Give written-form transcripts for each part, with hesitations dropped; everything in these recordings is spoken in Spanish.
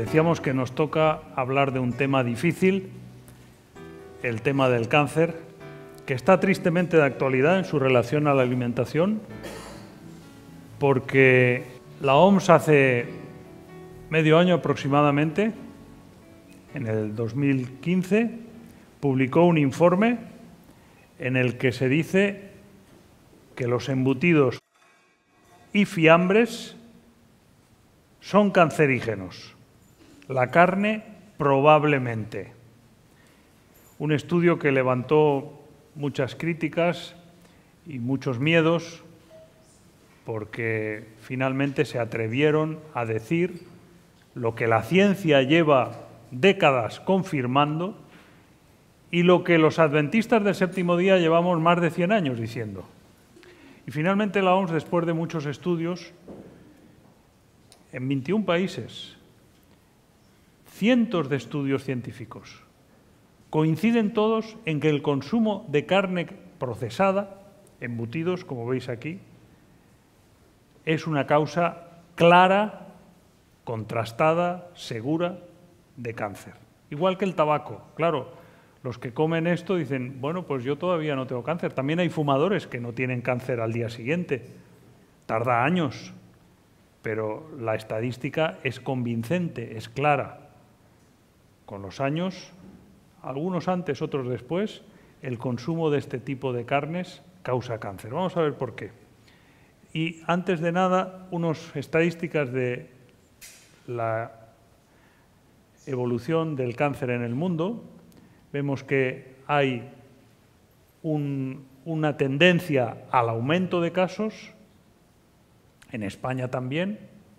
Decíamos que nos toca hablar de un tema difícil, el tema del cáncer, que está tristemente de actualidad en su relación a la alimentación, porque la OMS hace medio año aproximadamente, en el 2015, publicó un informe en el que se dice que los embutidos y fiambres son cancerígenos. La carne, probablemente. Un estudio que levantó muchas críticas y muchos miedos porque finalmente se atrevieron a decir lo que la ciencia lleva décadas confirmando y lo que los adventistas del séptimo día llevamos más de 100 años diciendo. Y finalmente la OMS, después de muchos estudios, en 21 países, cientos de estudios científicos, coinciden todos en que el consumo de carne procesada, embutidos, como veis aquí, es una causa clara, contrastada, segura de cáncer. Igual que el tabaco. Claro, los que comen esto dicen, bueno, pues yo todavía no tengo cáncer. También hay fumadores que no tienen cáncer al día siguiente. Tarda años, pero la estadística es convincente, es clara. Con los años, algunos antes, otros después, el consumo de este tipo de carnes causa cáncer. Vamos a ver por qué. Y antes de nada, unas estadísticas de la evolución del cáncer en el mundo. Vemos que hay una tendencia al aumento de casos, en España también,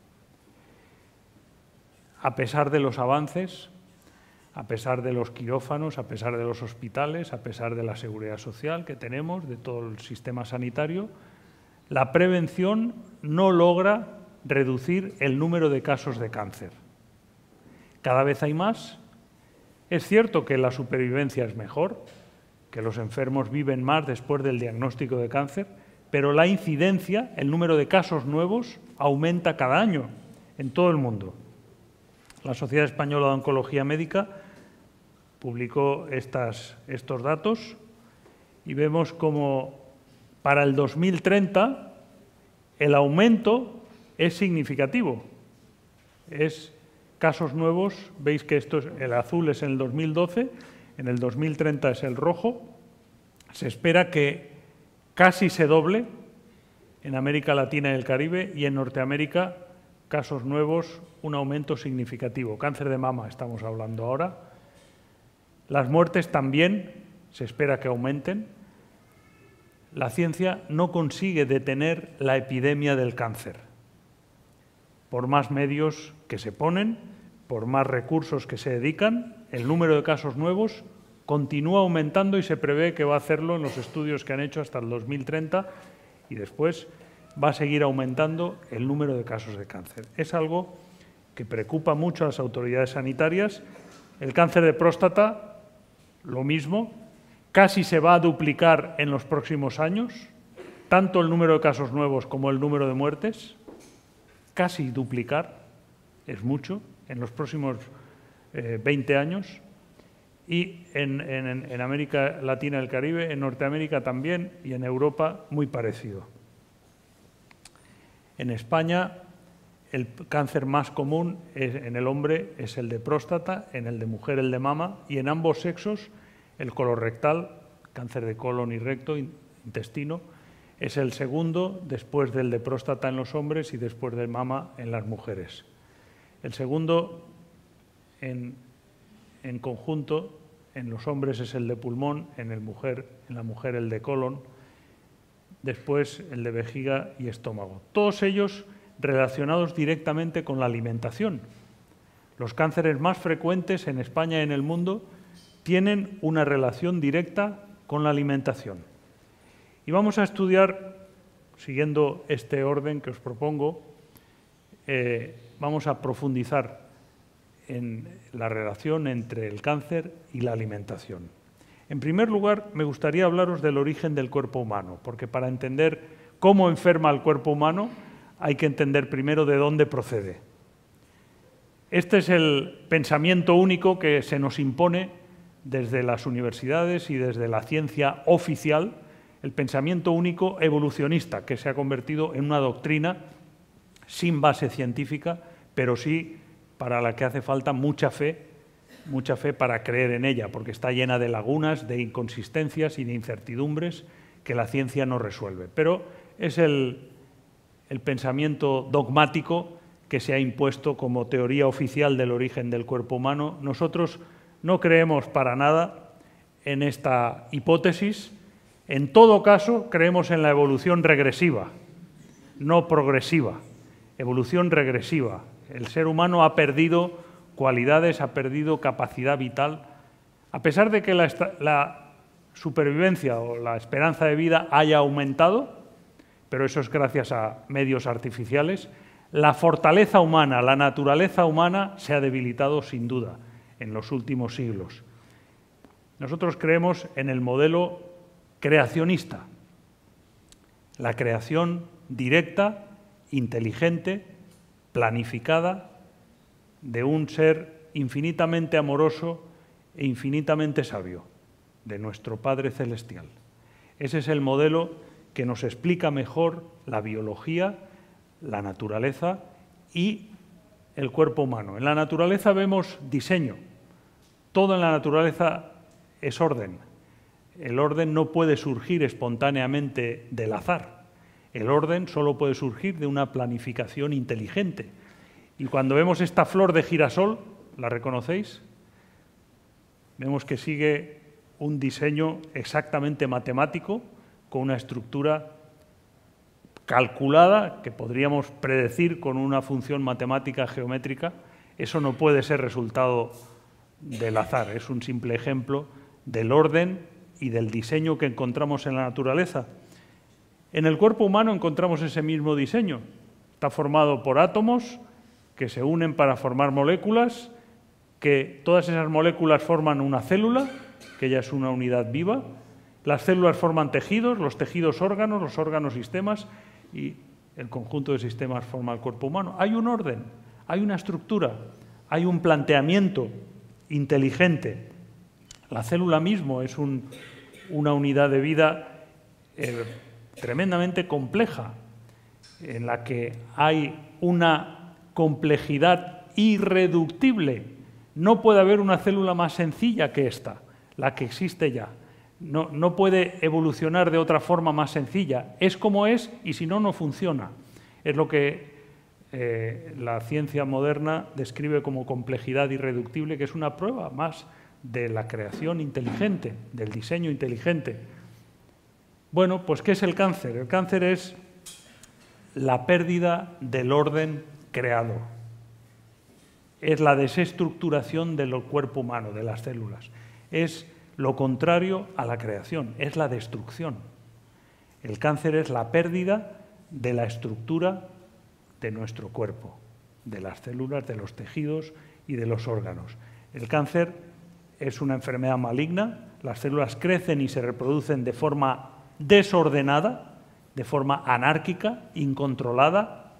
a pesar de los avances, a pesar de los quirófanos, a pesar de los hospitales, a pesar de la seguridad social que tenemos, de todo el sistema sanitario, la prevención no logra reducir el número de casos de cáncer. Cada vez hay más. Es cierto que la supervivencia es mejor, que los enfermos viven más después del diagnóstico de cáncer, pero la incidencia, el número de casos nuevos, aumenta cada año en todo el mundo. La Sociedad Española de Oncología Médica publicó estos datos y vemos como para el 2030 el aumento es significativo. Es casos nuevos, veis que el azul es en el 2012, en el 2030 es el rojo. Se espera que casi se doble en América Latina y el Caribe y en Norteamérica, casos nuevos, un aumento significativo. Cáncer de mama estamos hablando ahora. Las muertes también se espera que aumenten. La ciencia no consigue detener la epidemia del cáncer. Por más medios que se ponen, por más recursos que se dedican, el número de casos nuevos continúa aumentando y se prevé que va a hacerlo en los estudios que han hecho hasta el 2030 y después va a seguir aumentando el número de casos de cáncer. Es algo que preocupa mucho a las autoridades sanitarias. El cáncer de próstata, lo mismo, casi se va a duplicar en los próximos años, tanto el número de casos nuevos como el número de muertes, casi duplicar, es mucho, en los próximos 20 años. Y en América Latina y el Caribe, en Norteamérica también y en Europa muy parecido. En España el cáncer más común en el hombre es el de próstata, en el de mujer el de mama y en ambos sexos el colorectal, cáncer de colon y recto, intestino, es el segundo después del de próstata en los hombres y después del mama en las mujeres. El segundo en conjunto en los hombres es el de pulmón, en la mujer el de colon, después el de vejiga y estómago. Todos ellos relacionados directamente con la alimentación. Los cánceres más frecuentes en España y en el mundo tienen una relación directa con la alimentación. Y vamos a estudiar, siguiendo este orden que os propongo, vamos a profundizar en la relación entre el cáncer y la alimentación. En primer lugar, me gustaría hablaros del origen del cuerpo humano, porque para entender cómo enferma el cuerpo humano hay que entender primero de dónde procede. Este es el pensamiento único que se nos impone desde las universidades y desde la ciencia oficial, el pensamiento único evolucionista, que se ha convertido en una doctrina sin base científica, pero sí para la que hace falta mucha fe para creer en ella, porque está llena de lagunas, de inconsistencias y de incertidumbres que la ciencia no resuelve. Pero es el pensamiento dogmático que se ha impuesto como teoría oficial del origen del cuerpo humano. Nosotros no creemos para nada en esta hipótesis. En todo caso, creemos en la evolución regresiva, no progresiva. Evolución regresiva. El ser humano ha perdido cualidades, ha perdido capacidad vital. A pesar de que la supervivencia o la esperanza de vida haya aumentado, pero eso es gracias a medios artificiales, la fortaleza humana, la naturaleza humana se ha debilitado sin duda en los últimos siglos. Nosotros creemos en el modelo creacionista, la creación directa, inteligente, planificada, de un ser infinitamente amoroso e infinitamente sabio, de nuestro Padre Celestial. Ese es el modelo que nos explica mejor la biología, la naturaleza y el cuerpo humano. En la naturaleza vemos diseño. Todo en la naturaleza es orden. El orden no puede surgir espontáneamente del azar. El orden solo puede surgir de una planificación inteligente. Y cuando vemos esta flor de girasol, ¿la reconocéis? Vemos que sigue un diseño exactamente matemático, con una estructura calculada, que podríamos predecir con una función matemática geométrica. Eso no puede ser resultado del azar, es un simple ejemplo del orden y del diseño que encontramos en la naturaleza. En el cuerpo humano encontramos ese mismo diseño. Está formado por átomos que se unen para formar moléculas, que todas esas moléculas forman una célula, que ya es una unidad viva. Las células forman tejidos, los tejidos órganos, los órganos sistemas, y el conjunto de sistemas forma el cuerpo humano. Hay un orden, hay una estructura, hay un planteamiento inteligente. La célula mismo es una unidad de vida tremendamente compleja, en la que hay una complejidad irreductible. No puede haber una célula más sencilla que esta, la que existe ya. No puede evolucionar de otra forma más sencilla. Es como es y si no, no funciona. Es lo que la ciencia moderna describe como complejidad irreductible, que es una prueba más de la creación inteligente, del diseño inteligente. Bueno, pues ¿qué es el cáncer? El cáncer es la pérdida del orden creado. Es la desestructuración del cuerpo humano, de las células. Es lo contrario a la creación, es la destrucción. El cáncer es la pérdida de la estructura de nuestro cuerpo, de las células, de los tejidos y de los órganos. El cáncer es una enfermedad maligna, las células crecen y se reproducen de forma desordenada, de forma anárquica, incontrolada,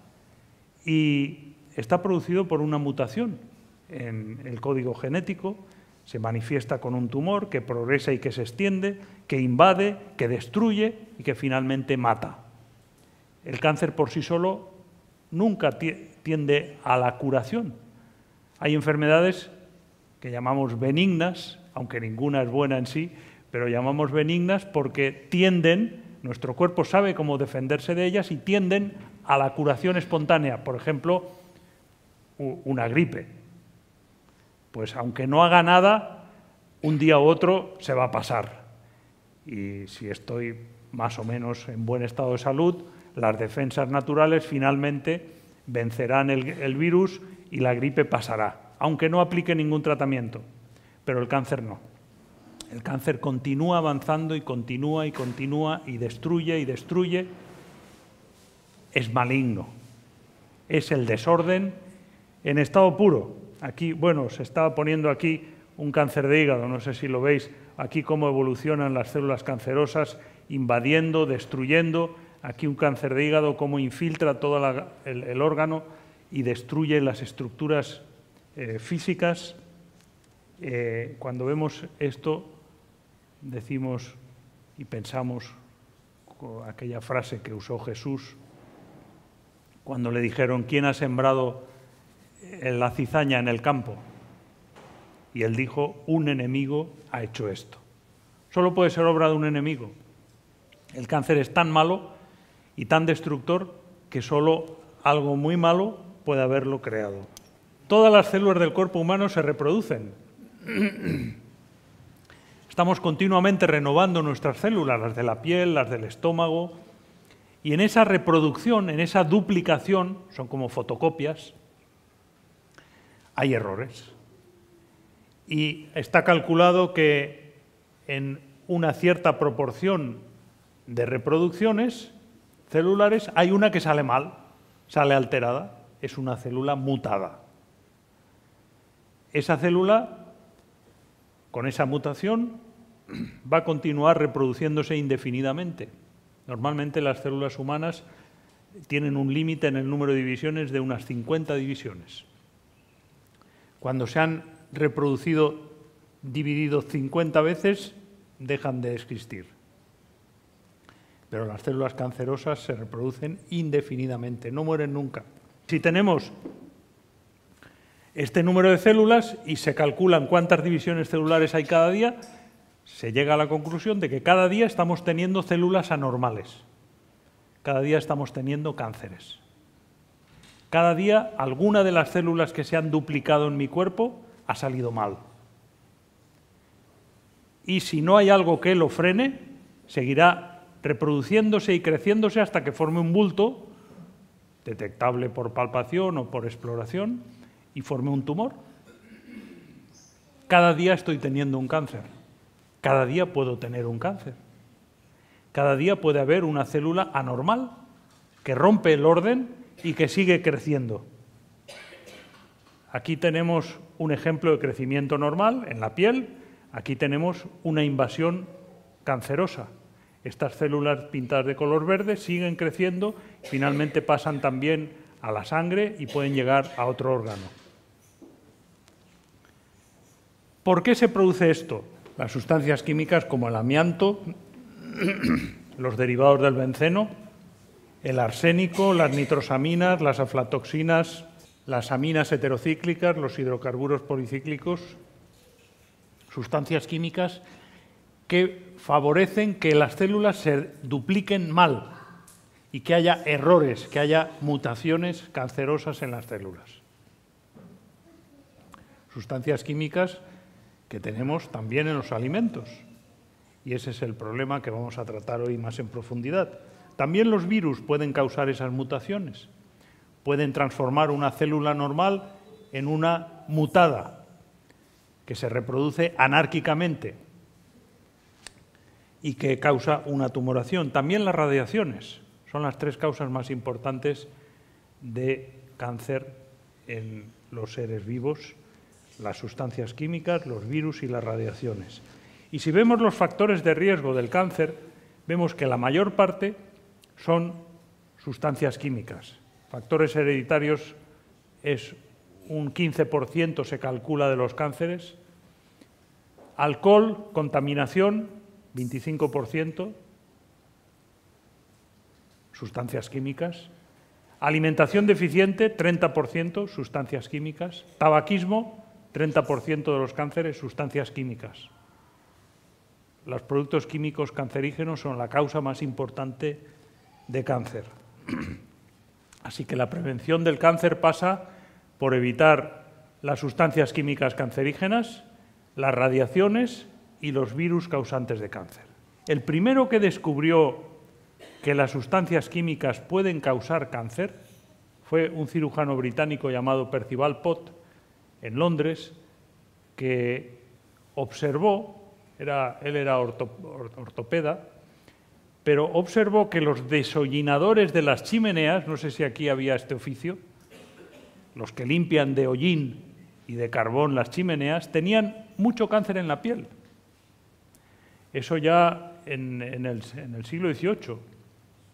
y está producido por una mutación en el código genético. Se manifiesta con un tumor que progresa y que se extiende, que invade, que destruye y que finalmente mata. El cáncer por sí solo nunca tiende a la curación. Hay enfermedades que llamamos benignas, aunque ninguna es buena en sí, pero llamamos benignas porque tienden, nuestro cuerpo sabe cómo defenderse de ellas y tienden a la curación espontánea. Por ejemplo, una gripe. Pues aunque no haga nada, un día u otro se va a pasar. Y si estoy más o menos en buen estado de salud, las defensas naturales finalmente vencerán el virus y la gripe pasará, aunque no aplique ningún tratamiento. Pero el cáncer no. El cáncer continúa avanzando y continúa y destruye y destruye. Es maligno. Es el desorden en estado puro. Aquí, bueno, se estaba poniendo aquí un cáncer de hígado, no sé si lo veis, aquí cómo evolucionan las células cancerosas, invadiendo, destruyendo, aquí un cáncer de hígado, cómo infiltra todo el órgano y destruye las estructuras físicas, cuando vemos esto, decimos y pensamos aquella frase que usó Jesús cuando le dijeron: ¿quién ha sembrado la cizaña en el campo? Y él dijo: un enemigo ha hecho esto. Solo puede ser obra de un enemigo. El cáncer es tan malo y tan destructor que solo algo muy malo puede haberlo creado. Todas las células del cuerpo humano se reproducen. Estamos continuamente renovando nuestras células, las de la piel, las del estómago, y en esa reproducción, en esa duplicación, son como fotocopias, hay errores. Y está calculado que en una cierta proporción de reproducciones celulares hay una que sale mal, sale alterada, es una célula mutada. Esa célula, con esa mutación, va a continuar reproduciéndose indefinidamente. Normalmente las células humanas tienen un límite en el número de divisiones de unas 50 divisiones. Cuando se han dividido 50 veces, dejan de existir. Pero las células cancerosas se reproducen indefinidamente, no mueren nunca. Si tenemos este número de células y se calculan cuántas divisiones celulares hay cada día, se llega a la conclusión de que cada día estamos teniendo células anormales. Cada día estamos teniendo cánceres. Cada día alguna de las células que se han duplicado en mi cuerpo ha salido mal. Y si no hay algo que lo frene, seguirá reproduciéndose y creciéndose hasta que forme un bulto, detectable por palpación o por exploración, y forme un tumor. Cada día estoy teniendo un cáncer. Cada día puedo tener un cáncer. Cada día puede haber una célula anormal que rompe el orden y que sigue creciendo. Aquí tenemos un ejemplo de crecimiento normal en la piel. Aquí tenemos una invasión cancerosa. Estas células pintadas de color verde siguen creciendo, finalmente pasan también a la sangre y pueden llegar a otro órgano. ¿Por qué se produce esto? Las sustancias químicas como el amianto, los derivados del benceno, el arsénico, las nitrosaminas, las aflatoxinas, las aminas heterocíclicas, los hidrocarburos policíclicos, sustancias químicas que favorecen que las células se dupliquen mal y que haya errores, que haya mutaciones cancerosas en las células. Sustancias químicas que tenemos también en los alimentos. Y ese es el problema que vamos a tratar hoy más en profundidad. También los virus pueden causar esas mutaciones. Pueden transformar una célula normal en una mutada, que se reproduce anárquicamente y que causa una tumoración. También las radiaciones son las tres causas más importantes de cáncer en los seres vivos: las sustancias químicas, los virus y las radiaciones. Y si vemos los factores de riesgo del cáncer, vemos que la mayor parte son sustancias químicas. Factores hereditarios es un 15%, se calcula, de los cánceres. Alcohol, contaminación, 25%. Sustancias químicas. Alimentación deficiente, 30%, sustancias químicas. Tabaquismo, 30% de los cánceres, sustancias químicas. Los productos químicos cancerígenos son la causa más importante de cáncer. Así que la prevención del cáncer pasa por evitar las sustancias químicas cancerígenas, las radiaciones y los virus causantes de cáncer. El primero que descubrió que las sustancias químicas pueden causar cáncer fue un cirujano británico llamado Percival Pott, en Londres, que observó, él era ortopeda, pero observó que los deshollinadores de las chimeneas, no sé si aquí había este oficio, los que limpian de hollín y de carbón las chimeneas, tenían mucho cáncer en la piel. Eso ya en el siglo XVIII.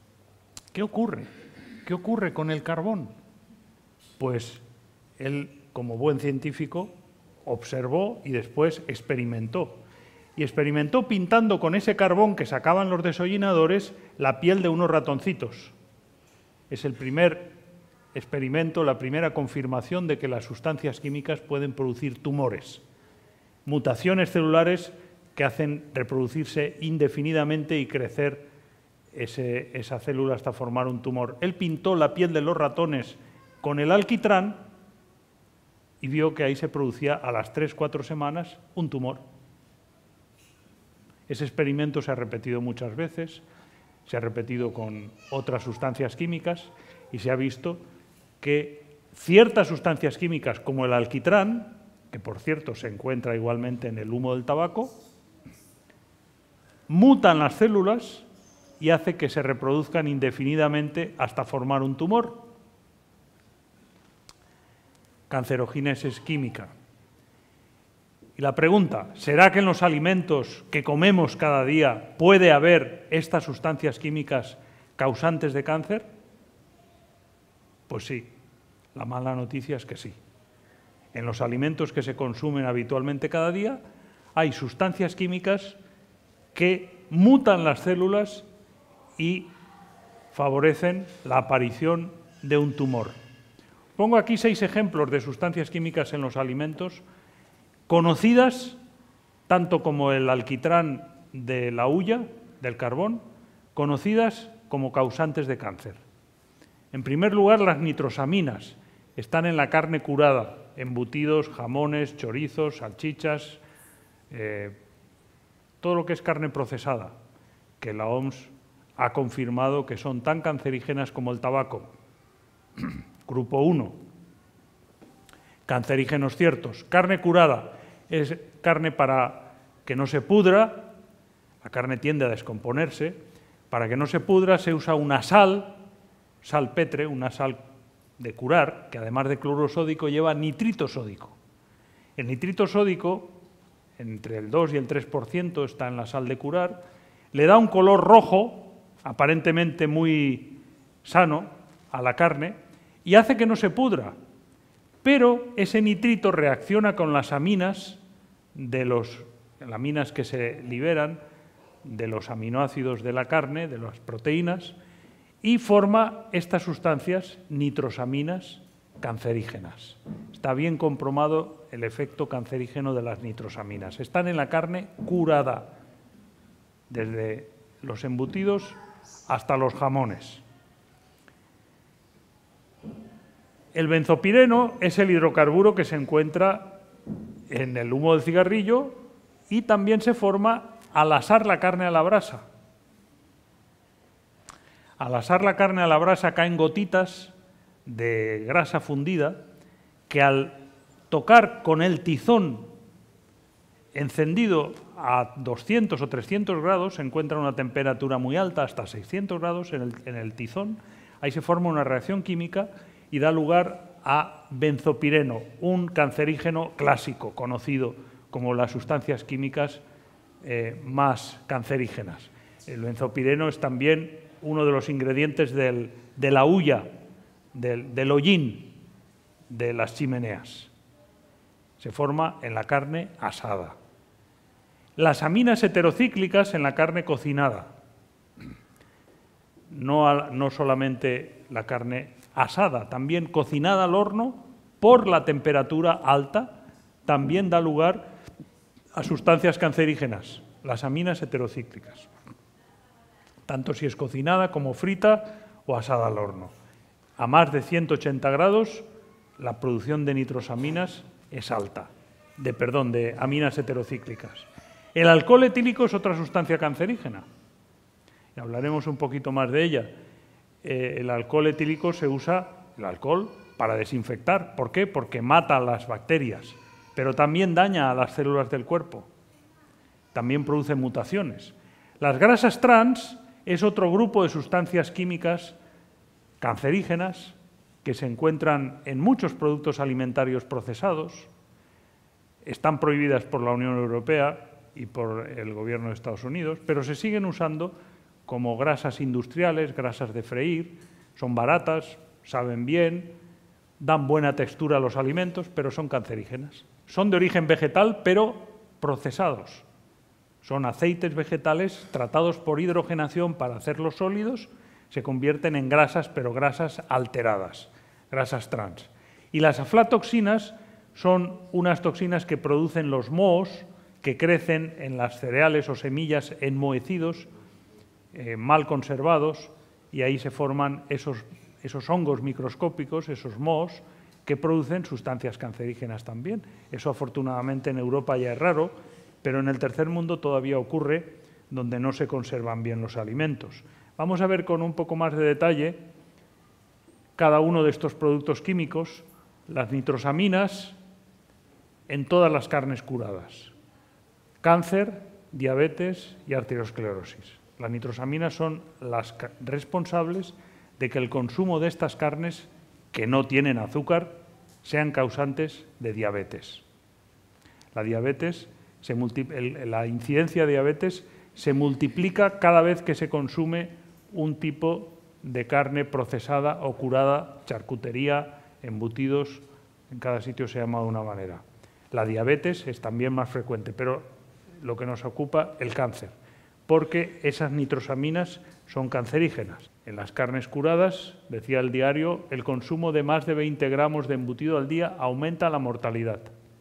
¿Qué ocurre? ¿Qué ocurre con el carbón? Pues él como buen científico, observó y después experimentó. Y experimentó pintando con ese carbón que sacaban los desollinadores la piel de unos ratoncitos. Es el primer experimento, la primera confirmación de que las sustancias químicas pueden producir tumores, mutaciones celulares que hacen reproducirse indefinidamente y crecer esa célula hasta formar un tumor. Él pintó la piel de los ratones con el alquitrán y vio que ahí se producía a las 3-4 semanas un tumor. Ese experimento se ha repetido muchas veces, se ha repetido con otras sustancias químicas y se ha visto que ciertas sustancias químicas como el alquitrán, que por cierto se encuentra igualmente en el humo del tabaco, mutan las células y hace que se reproduzcan indefinidamente hasta formar un tumor. Cancerogénesis química. Y la pregunta, ¿será que en los alimentos que comemos cada día puede haber estas sustancias químicas causantes de cáncer? Pues sí, la mala noticia es que sí. En los alimentos que se consumen habitualmente cada día hay sustancias químicas que mutan las células y favorecen la aparición de un tumor. Pongo aquí 6 ejemplos de sustancias químicas en los alimentos conocidas, tanto como el alquitrán de la hulla, del carbón, conocidas como causantes de cáncer. En primer lugar, las nitrosaminas están en la carne curada, embutidos, jamones, chorizos, salchichas, todo lo que es carne procesada, que la OMS ha confirmado que son tan cancerígenas como el tabaco. Grupo 1. Cancerígenos ciertos. Carne curada es carne para que no se pudra, la carne tiende a descomponerse, para que no se pudra se usa una sal petre, una sal de curar, que además de cloruro sódico lleva nitrito sódico. El nitrito sódico, entre el 2 y el 3% está en la sal de curar, le da un color rojo, aparentemente muy sano, a la carne y hace que no se pudra. Pero ese nitrito reacciona con las aminas aminas que se liberan de los aminoácidos de la carne, de las proteínas, y forma estas sustancias nitrosaminas cancerígenas. Está bien comprobado el efecto cancerígeno de las nitrosaminas. Están en la carne curada, desde los embutidos hasta los jamones. El benzopireno es el hidrocarburo que se encuentra en el humo del cigarrillo y también se forma al asar la carne a la brasa. Al asar la carne a la brasa caen gotitas de grasa fundida que al tocar con el tizón encendido a 200 o 300 grados, se encuentra una temperatura muy alta, hasta 600 grados en el tizón, ahí se forma una reacción química y da lugar a benzopireno, un cancerígeno clásico, conocido como las sustancias químicas más cancerígenas. El benzopireno es también uno de los ingredientes de la hulla, del hollín de las chimeneas. Se forma en la carne asada. Las aminas heterocíclicas en la carne cocinada. No solamente la carne asada, también cocinada al horno por la temperatura alta, también da lugar a sustancias cancerígenas, las aminas heterocíclicas, tanto si es cocinada como frita o asada al horno. A más de 180 grados, la producción de nitrosaminas es alta, de aminas heterocíclicas. El alcohol etílico es otra sustancia cancerígena, y hablaremos un poquito más de ella. El alcohol etílico se usa, para desinfectar. ¿Por qué? Porque mata a las bacterias, pero también daña a las células del cuerpo. También produce mutaciones. Las grasas trans es otro grupo de sustancias químicas cancerígenas que se encuentran en muchos productos alimentarios procesados. Están prohibidas por la Unión Europea y por el Gobierno de Estados Unidos, pero se siguen usando como grasas industriales, grasas de freír, son baratas, saben bien, dan buena textura a los alimentos, pero son cancerígenas. Son de origen vegetal, pero procesados. Son aceites vegetales tratados por hidrogenación para hacerlos sólidos, se convierten en grasas, pero grasas alteradas, grasas trans. Y las aflatoxinas son unas toxinas que producen los mohos que crecen en las cereales o semillas enmohecidos, mal conservados, y ahí se forman esos hongos microscópicos, esos mohos, que producen sustancias cancerígenas también. Eso afortunadamente en Europa ya es raro, pero en el tercer mundo todavía ocurre, donde no se conservan bien los alimentos. Vamos a ver con un poco más de detalle cada uno de estos productos químicos, las nitrosaminas en todas las carnes curadas. Cáncer, diabetes y arteriosclerosis. Las nitrosaminas son las responsables de que el consumo de estas carnes que no tienen azúcar sean causantes de diabetes. La incidencia de diabetes se multiplica cada vez que se consume un tipo de carne procesada o curada, charcutería, embutidos, en cada sitio se llama de una manera. La diabetes es también más frecuente, pero lo que nos ocupa, el cáncer, porque esas nitrosaminas son cancerígenas. En las carnes curadas, decía el diario, el consumo de más de 20 gramos de embutido al día aumenta la mortalidad.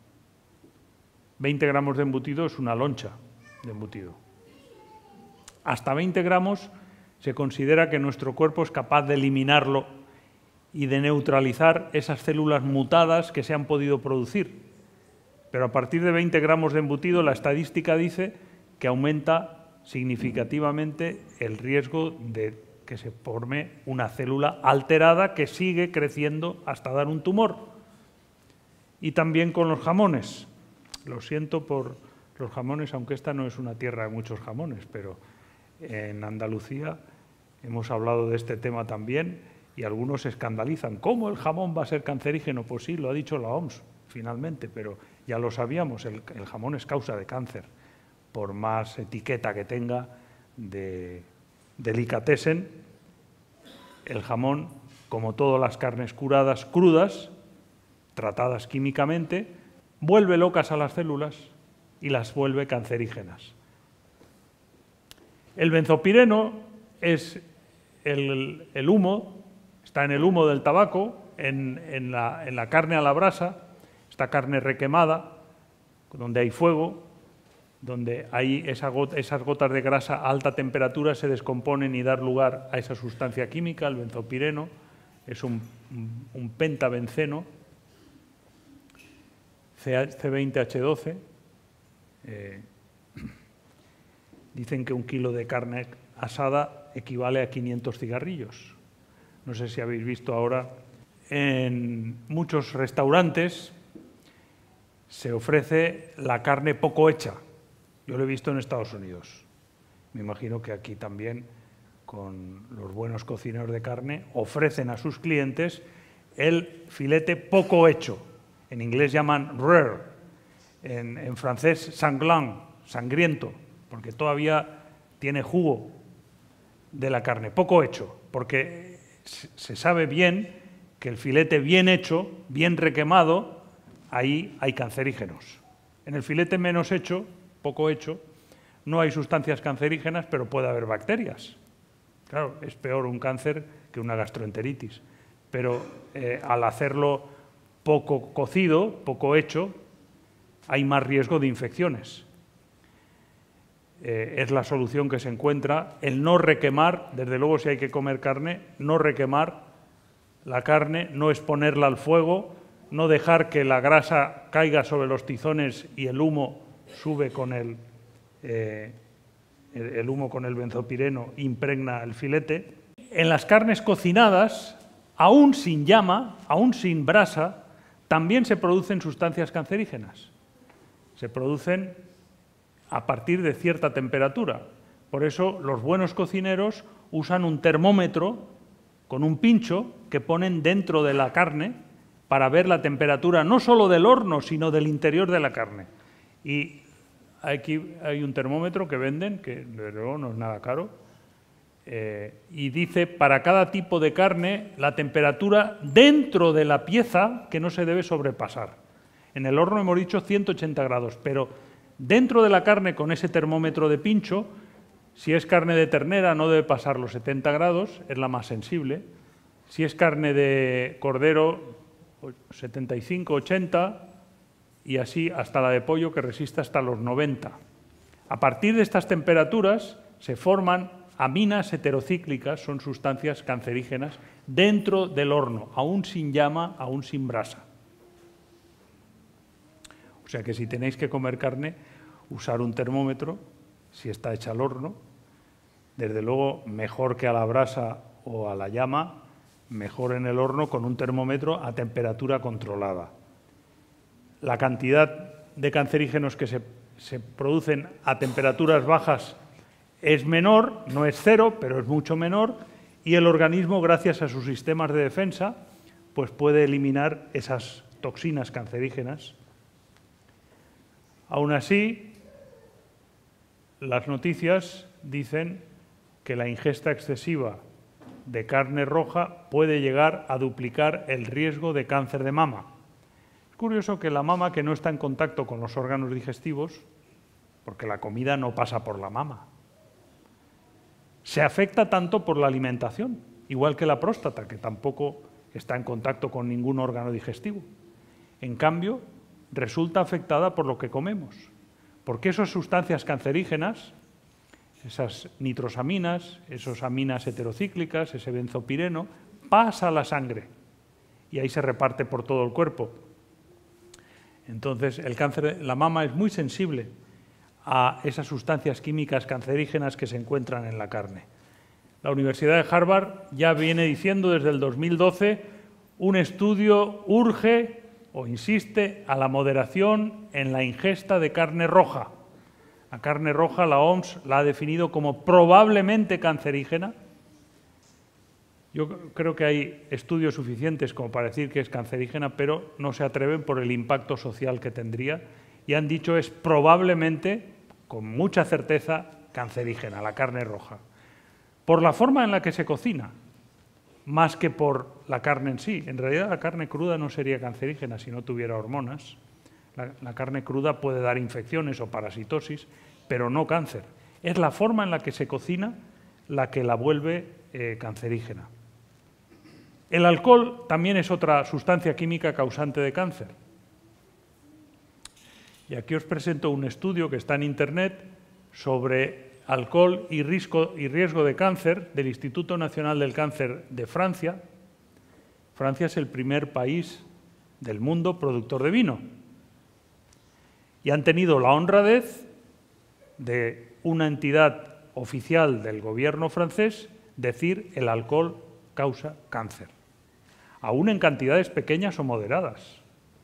20 gramos de embutido es una loncha de embutido. Hasta 20 gramos se considera que nuestro cuerpo es capaz de eliminarlo y de neutralizar esas células mutadas que se han podido producir. Pero a partir de 20 gramos de embutido, la estadística dice que aumenta significativamente el riesgo de que se forme una célula alterada que sigue creciendo hasta dar un tumor. Y también con los jamones. Lo siento por los jamones, aunque esta no es una tierra de muchos jamones, pero en Andalucía hemos hablado de este tema también y algunos se escandalizan. ¿Cómo el jamón va a ser cancerígeno? Pues sí, lo ha dicho la OMS finalmente, pero ya lo sabíamos, el jamón es causa de cáncer, por más etiqueta que tenga de delicatessen. El jamón, como todas las carnes curadas, crudas, tratadas químicamente, vuelve locas a las células y las vuelve cancerígenas. El benzopireno es el humo, está en el humo del tabaco, en la carne a la brasa, esta carne requemada, donde hay fuego, donde hay esas gotas de grasa a alta temperatura se descomponen y dan lugar a esa sustancia química, el benzopireno, es un pentabenceno, C20H12. Dicen que 1 kilo de carne asada equivale a 500 cigarrillos. No sé si habéis visto ahora, en muchos restaurantes se ofrece la carne poco hecha. Yo lo he visto en Estados Unidos. Me imagino que aquí también, con los buenos cocineros de carne, ofrecen a sus clientes el filete poco hecho. En inglés llaman rare, en francés sanglant, sangriento, porque todavía tiene jugo de la carne, poco hecho, porque se sabe bien que el filete bien hecho, bien requemado, ahí hay cancerígenos. En el filete menos hecho, poco hecho, no hay sustancias cancerígenas, pero puede haber bacterias. Claro, es peor un cáncer que una gastroenteritis, pero al hacerlo poco cocido, poco hecho, hay más riesgo de infecciones. Es la solución que se encuentra, el no requemar, desde luego si hay que comer carne, no requemar la carne, no exponerla al fuego, no dejar que la grasa caiga sobre los tizones y el humo sube con el humo con el benzopireno, impregna el filete. En las carnes cocinadas, aún sin llama, aún sin brasa, también se producen sustancias cancerígenas. Se producen a partir de cierta temperatura. Por eso los buenos cocineros usan un termómetro con un pincho que ponen dentro de la carne para ver la temperatura no solo del horno, sino del interior de la carne. Y aquí hay un termómetro que venden, que desde luego no es nada caro, y dice, para cada tipo de carne, la temperatura dentro de la pieza que no se debe sobrepasar. En el horno hemos dicho 180 grados, pero dentro de la carne, con ese termómetro de pincho, si es carne de ternera no debe pasar los 70 grados, es la más sensible. Si es carne de cordero, 75, 80, y así hasta la de pollo, que resiste hasta los 90. A partir de estas temperaturas se forman aminas heterocíclicas, son sustancias cancerígenas, dentro del horno, aún sin llama, aún sin brasa. O sea que si tenéis que comer carne, usar un termómetro, si está hecha al horno, desde luego mejor que a la brasa o a la llama, mejor en el horno con un termómetro a temperatura controlada. La cantidad de cancerígenos que se producen a temperaturas bajas es menor, no es cero, pero es mucho menor, y el organismo, gracias a sus sistemas de defensa, pues puede eliminar esas toxinas cancerígenas. Aún así, las noticias dicen que la ingesta excesiva de carne roja puede llegar a duplicar el riesgo de cáncer de mama. Es curioso que la mama, que no está en contacto con los órganos digestivos, porque la comida no pasa por la mama, se afecta tanto por la alimentación, igual que la próstata, que tampoco está en contacto con ningún órgano digestivo. En cambio, resulta afectada por lo que comemos, porque esas sustancias cancerígenas, esas nitrosaminas, esas aminas heterocíclicas, ese benzopireno, pasa a la sangre y ahí se reparte por todo el cuerpo. Entonces, el cáncer de la mama es muy sensible a esas sustancias químicas cancerígenas que se encuentran en la carne. La Universidad de Harvard ya viene diciendo desde el 2012, un estudio urge o insiste a la moderación en la ingesta de carne roja. La carne roja, la OMS la ha definido como probablemente cancerígena. Yo creo que hay estudios suficientes como para decir que es cancerígena, pero no se atreven por el impacto social que tendría y han dicho es probablemente, con mucha certeza, cancerígena, la carne roja. Por la forma en la que se cocina, más que por la carne en sí. En realidad la carne cruda no sería cancerígena si no tuviera hormonas. La carne cruda puede dar infecciones o parasitosis, pero no cáncer. Es la forma en la que se cocina la que la vuelve cancerígena. El alcohol también es otra sustancia química causante de cáncer. Y aquí os presento un estudio que está en Internet sobre alcohol y riesgo de cáncer del Instituto Nacional del Cáncer de Francia. Francia es el primer país del mundo productor de vino. Y han tenido la honradez de una entidad oficial del gobierno francés decir el alcohol causa cáncer, aún en cantidades pequeñas o moderadas.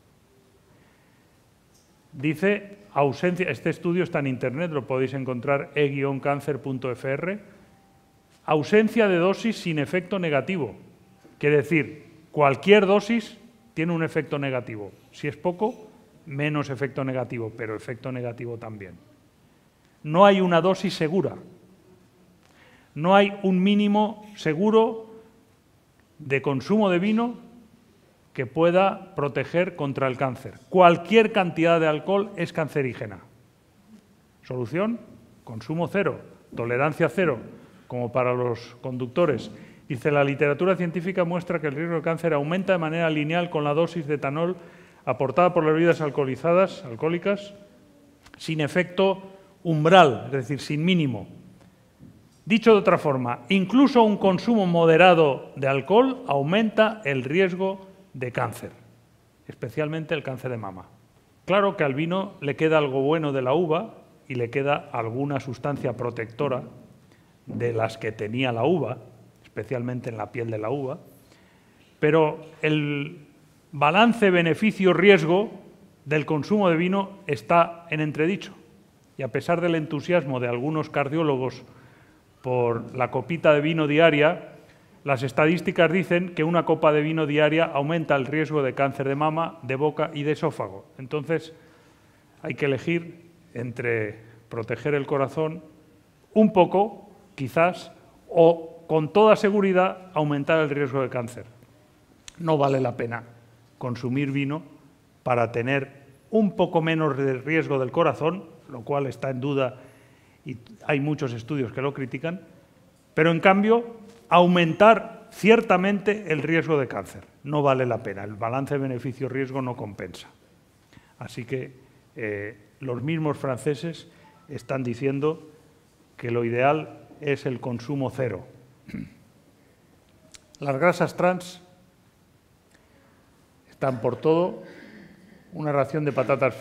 Dice ausencia, este estudio está en Internet, lo podéis encontrar e-cancer.fr, ausencia de dosis sin efecto negativo. Quiere decir, cualquier dosis tiene un efecto negativo. Si es poco, menos efecto negativo, pero efecto negativo también. No hay una dosis segura. No hay un mínimo seguro de consumo de vino que pueda proteger contra el cáncer. Cualquier cantidad de alcohol es cancerígena. Solución, consumo cero, tolerancia cero, como para los conductores. Dice, la literatura científica muestra que el riesgo de cáncer aumenta de manera lineal con la dosis de etanol aportada por las bebidas alcohólicas, sin efecto umbral, es decir, sin mínimo. Dicho de otra forma, incluso un consumo moderado de alcohol aumenta el riesgo de cáncer, especialmente el cáncer de mama. Claro que al vino le queda algo bueno de la uva y le queda alguna sustancia protectora de las que tenía la uva, especialmente en la piel de la uva, pero el balance beneficio-riesgo del consumo de vino está en entredicho. Y a pesar del entusiasmo de algunos cardiólogos por la copita de vino diaria, las estadísticas dicen que una copa de vino diaria aumenta el riesgo de cáncer de mama, de boca y de esófago. Entonces, hay que elegir entre proteger el corazón un poco, quizás, o con toda seguridad aumentar el riesgo de cáncer. No vale la pena consumir vino para tener un poco menos de riesgo del corazón, lo cual está en duda y hay muchos estudios que lo critican, pero en cambio aumentar ciertamente el riesgo de cáncer. No vale la pena, el balance beneficio-riesgo no compensa. Así que los mismos franceses están diciendo que lo ideal es el consumo cero. Las grasas trans están por todo. Una ración de patatas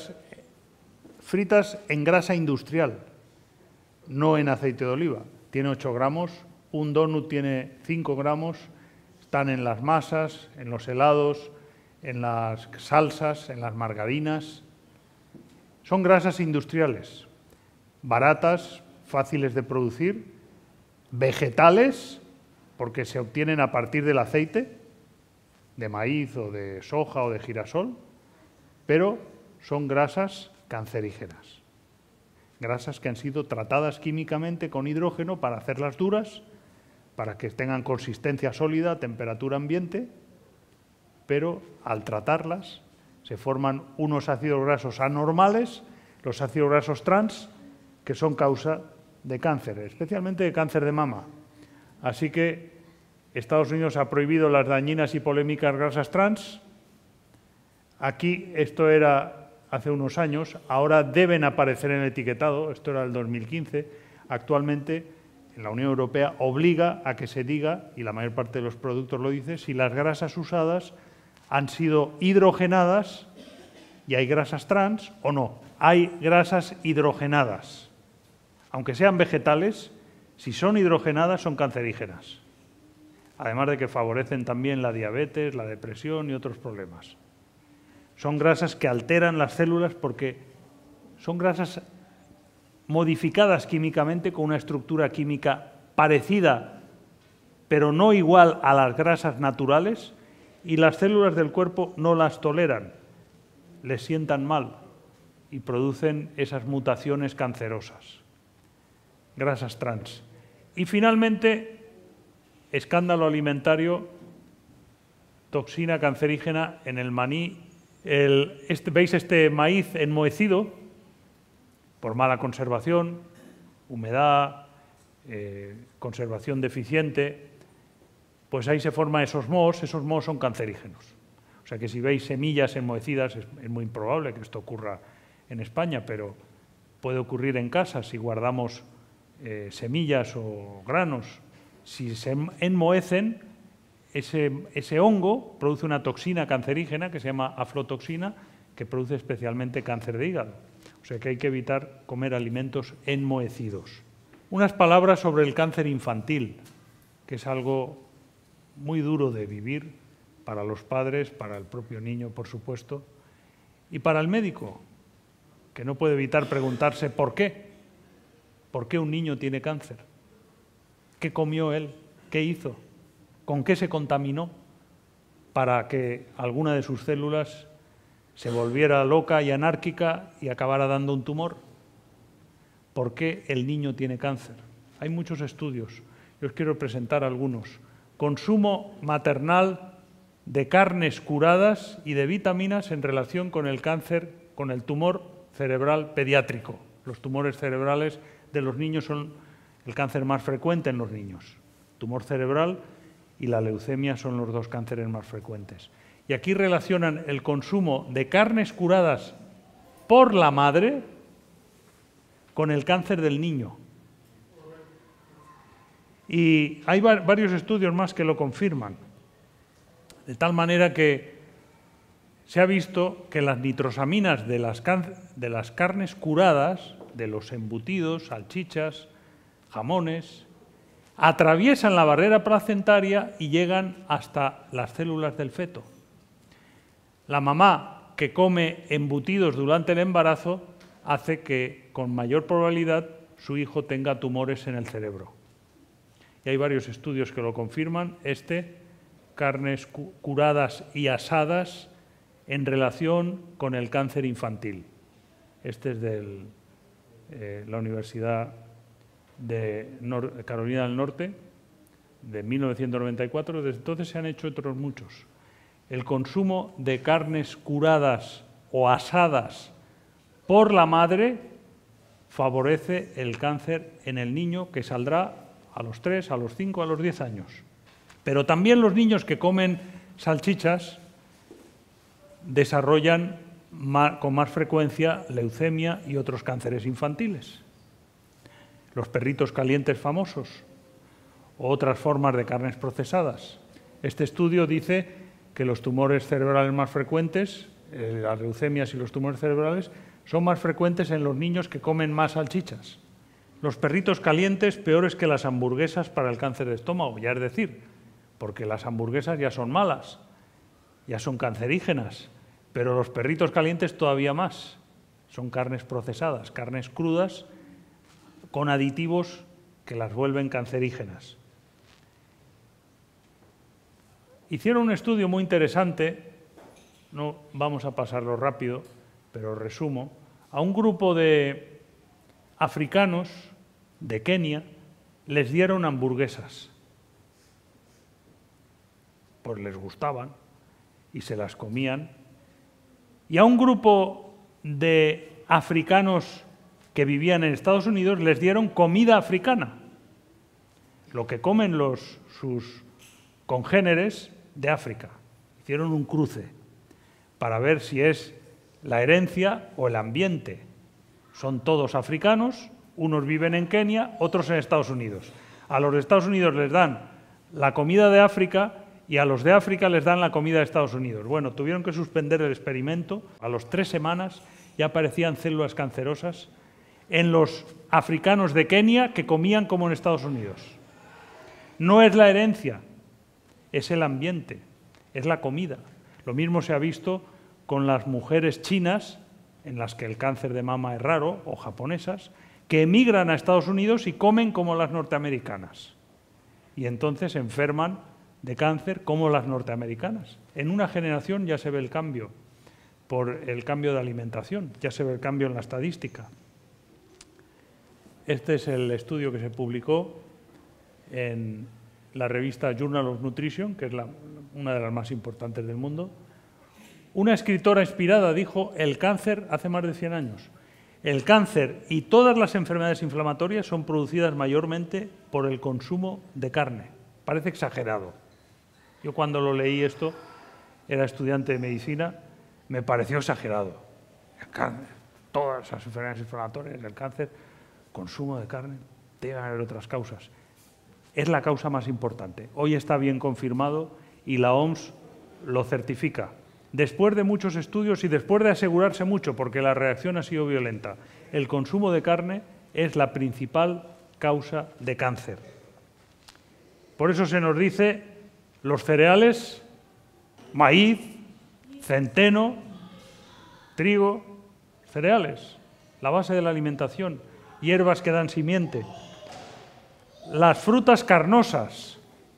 fritas en grasa industrial, no en aceite de oliva. Tiene 8 gramos, un donut tiene 5 gramos, están en las masas, en los helados, en las salsas, en las margarinas. Son grasas industriales, baratas, fáciles de producir, vegetales, porque se obtienen a partir del aceite, de maíz o de soja o de girasol, pero son grasas cancerígenas. Grasas que han sido tratadas químicamente con hidrógeno para hacerlas duras, para que tengan consistencia sólida, temperatura ambiente, pero al tratarlas se forman unos ácidos grasos anormales, los ácidos grasos trans, que son causa de cáncer, especialmente de cáncer de mama. Así que Estados Unidos ha prohibido las dañinas y polémicas grasas trans. Aquí esto era hace unos años, ahora deben aparecer en el etiquetado, esto era el 2015, actualmente en la Unión Europea obliga a que se diga, y la mayor parte de los productos lo dice, si las grasas usadas han sido hidrogenadas y hay grasas trans o no. Hay grasas hidrogenadas. Aunque sean vegetales, si son hidrogenadas son cancerígenas. Además de que favorecen también la diabetes, la depresión y otros problemas. Son grasas que alteran las células porque son grasas modificadas químicamente con una estructura química parecida, pero no igual a las grasas naturales, y las células del cuerpo no las toleran, les sientan mal y producen esas mutaciones cancerosas. Grasas trans. Y finalmente, escándalo alimentario, toxina cancerígena en el maní. ¿Veis este maíz enmohecido? Por mala conservación, humedad, conservación deficiente, pues ahí se forman esos mohos son cancerígenos. O sea que si veis semillas enmohecidas, es muy improbable que esto ocurra en España, pero puede ocurrir en casa si guardamos semillas o granos. Si se enmohecen, ese hongo produce una toxina cancerígena que se llama aflotoxina, que produce especialmente cáncer de hígado. O sea que hay que evitar comer alimentos enmohecidos. Unas palabras sobre el cáncer infantil, que es algo muy duro de vivir para los padres, para el propio niño, por supuesto, y para el médico, que no puede evitar preguntarse ¿por qué? ¿Por qué un niño tiene cáncer? ¿Qué comió él? ¿Qué hizo? ¿Con qué se contaminó para que alguna de sus células se volviera loca y anárquica y acabara dando un tumor? ¿Por qué el niño tiene cáncer? Hay muchos estudios. Yo os quiero presentar algunos. Consumo maternal de carnes curadas y de vitaminas en relación con el cáncer, con el tumor cerebral pediátrico. Los tumores cerebrales de los niños son el cáncer más frecuente en los niños. Tumor cerebral y la leucemia son los dos cánceres más frecuentes. Y aquí relacionan el consumo de carnes curadas por la madre con el cáncer del niño. Y hay varios estudios más que lo confirman. De tal manera que se ha visto que las nitrosaminas de las carnes curadas, de los embutidos, salchichas, jamones, atraviesan la barrera placentaria y llegan hasta las células del feto. La mamá que come embutidos durante el embarazo hace que, con mayor probabilidad, su hijo tenga tumores en el cerebro. Y hay varios estudios que lo confirman. Carnes curadas y asadas en relación con el cáncer infantil. Este es de la Universidad de Carolina del Norte, de 1994, desde entonces se han hecho otros muchos. El consumo de carnes curadas o asadas por la madre favorece el cáncer en el niño, que saldrá a los 3, a los 5, a los 10 años. Pero también los niños que comen salchichas desarrollan con más frecuencia leucemia y otros cánceres infantiles. Los perritos calientes famosos o otras formas de carnes procesadas. Este estudio dice que los tumores cerebrales más frecuentes, las leucemias y los tumores cerebrales, son más frecuentes en los niños que comen más salchichas. Los perritos calientes peores que las hamburguesas para el cáncer de estómago, ya es decir, porque las hamburguesas ya son malas, ya son cancerígenas, pero los perritos calientes todavía más. Son carnes procesadas, carnes crudas con aditivos que las vuelven cancerígenas. Hicieron un estudio muy interesante, no vamos a pasarlo rápido, pero resumo, a un grupo de africanos de Kenia les dieron hamburguesas. Pues les gustaban y se las comían. Y a un grupo de africanos que vivían en Estados Unidos les dieron comida africana, lo que comen sus congéneres de África. Hicieron un cruce para ver si es la herencia o el ambiente. Son todos africanos, unos viven en Kenia, otros en Estados Unidos. A los de Estados Unidos les dan la comida de África y a los de África les dan la comida de Estados Unidos. Bueno, tuvieron que suspender el experimento. A las 3 semanas ya aparecían células cancerosas en los africanos de Kenia que comían como en Estados Unidos. No es la herencia, es el ambiente, es la comida. Lo mismo se ha visto con las mujeres chinas, en las que el cáncer de mama es raro, o japonesas, que emigran a Estados Unidos y comen como las norteamericanas. Y entonces enferman de cáncer como las norteamericanas. En una generación ya se ve el cambio, por el cambio de alimentación, ya se ve el cambio en la estadística. Este es el estudio que se publicó en la revista Journal of Nutrition, que es una de las más importantes del mundo. Una escritora inspirada dijo: el cáncer, hace más de 100 años, el cáncer y todas las enfermedades inflamatorias son producidas mayormente por el consumo de carne. Parece exagerado. Yo cuando lo leí esto, era estudiante de medicina, me pareció exagerado. El cáncer, todas las enfermedades inflamatorias, el cáncer, consumo de carne, deben haber otras causas. Es la causa más importante. Hoy está bien confirmado y la OMS lo certifica. Después de muchos estudios y después de asegurarse mucho, porque la reacción ha sido violenta, el consumo de carne es la principal causa de cáncer. Por eso se nos dice los cereales, maíz, centeno, trigo, cereales, la base de la alimentación, hierbas que dan simiente, las frutas carnosas.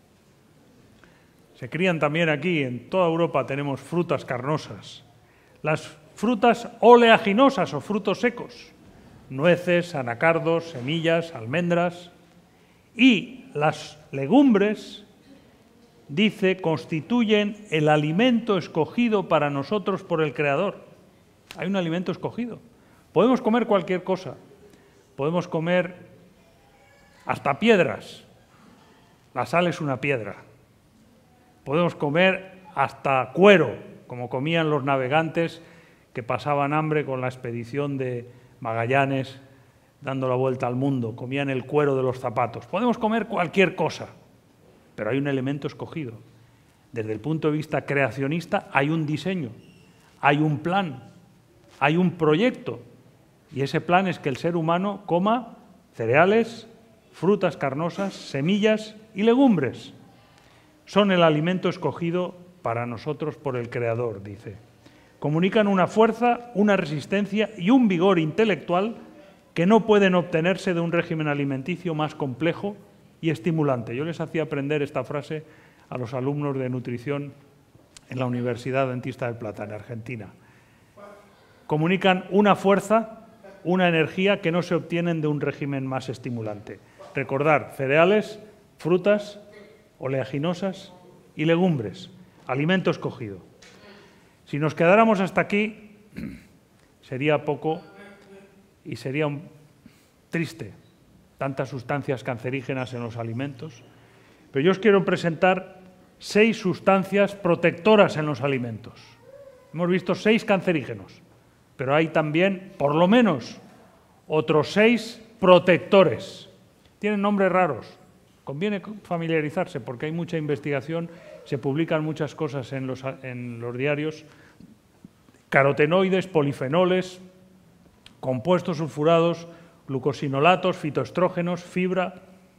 Se crían también aquí, en toda Europa tenemos frutas carnosas. Las frutas oleaginosas o frutos secos, nueces, anacardos, semillas, almendras. Y las legumbres, dice, constituyen el alimento escogido para nosotros por el Creador. Hay un alimento escogido. Podemos comer cualquier cosa. Podemos comer hasta piedras. La sal es una piedra. Podemos comer hasta cuero, como comían los navegantes que pasaban hambre con la expedición de Magallanes dando la vuelta al mundo. Comían el cuero de los zapatos. Podemos comer cualquier cosa, pero hay un elemento escogido. Desde el punto de vista creacionista hay un diseño, hay un plan, hay un proyecto. Y ese plan es que el ser humano coma cereales, frutas carnosas, semillas y legumbres. Son el alimento escogido para nosotros por el Creador, dice. Comunican una fuerza, una resistencia y un vigor intelectual que no pueden obtenerse de un régimen alimenticio más complejo y estimulante. Yo les hacía aprender esta frase a los alumnos de nutrición en la Universidad Dentista del Plata, en Argentina. Comunican una fuerza, una energía que no se obtienen de un régimen más estimulante. Recordar, cereales, frutas, oleaginosas y legumbres, alimento escogido. Si nos quedáramos hasta aquí, sería poco y sería triste, tantas sustancias cancerígenas en los alimentos. Pero yo os quiero presentar 6 sustancias protectoras en los alimentos. Hemos visto 6 cancerígenos, pero hay también, por lo menos, otros 6 protectores. Tienen nombres raros. Conviene familiarizarse porque hay mucha investigación, se publican muchas cosas en los diarios. Carotenoides, polifenoles, compuestos sulfurados, glucosinolatos, fitoestrógenos, fibra.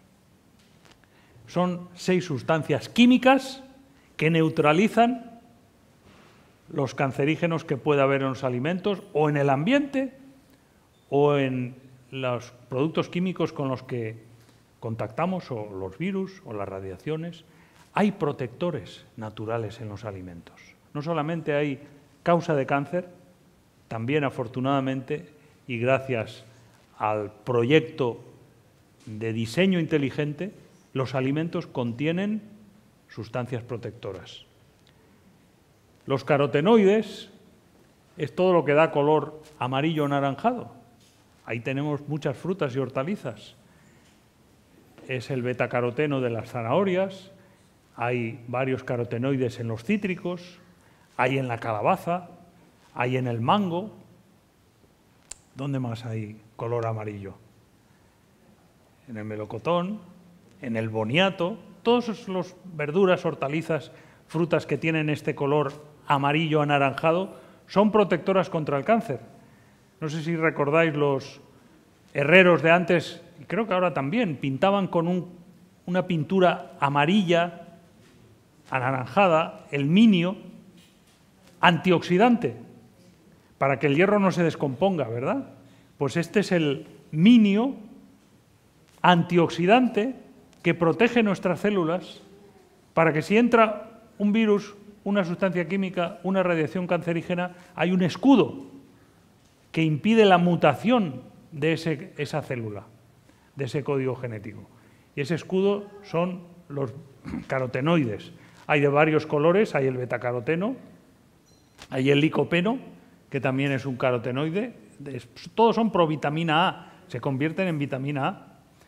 Son 6 sustancias químicas que neutralizan los cancerígenos que pueda haber en los alimentos o en el ambiente o en los productos químicos con los que contactamos, o los virus o las radiaciones. Hay protectores naturales en los alimentos. No solamente hay causa de cáncer, también afortunadamente y gracias al proyecto de diseño inteligente, los alimentos contienen sustancias protectoras. Los carotenoides es todo lo que da color amarillo o anaranjado. Ahí tenemos muchas frutas y hortalizas. Es el betacaroteno de las zanahorias, hay varios carotenoides en los cítricos, hay en la calabaza, hay en el mango. ¿Dónde más hay color amarillo? En el melocotón, en el boniato, todas las verduras, hortalizas, frutas que tienen este color amarillo anaranjado son protectoras contra el cáncer. No sé si recordáis los herreros de antes, y creo que ahora también, pintaban con una pintura amarilla, anaranjada, el minio, antioxidante, para que el hierro no se descomponga, ¿verdad? Pues este es el minio antioxidante que protege nuestras células para que si entra un virus, una sustancia química, una radiación cancerígena, hay un escudo que impide la mutación de esa célula, de ese código genético. Y ese escudo son los carotenoides. Hay de varios colores, hay el betacaroteno, hay el licopeno, que también es un carotenoide. Todos son provitamina A, se convierten en vitamina A.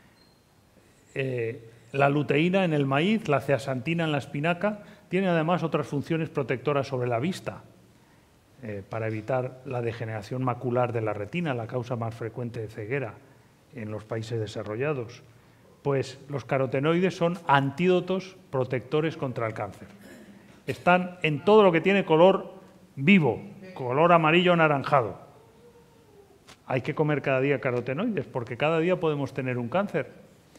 La luteína en el maíz, la zeaxantina en la espinaca, tiene además otras funciones protectoras sobre la vista, para evitar la degeneración macular de la retina, la causa más frecuente de ceguera en los países desarrollados. Pues los carotenoides son antídotos protectores contra el cáncer. Están en todo lo que tiene color vivo, color amarillo anaranjado. Hay que comer cada día carotenoides porque cada día podemos tener un cáncer.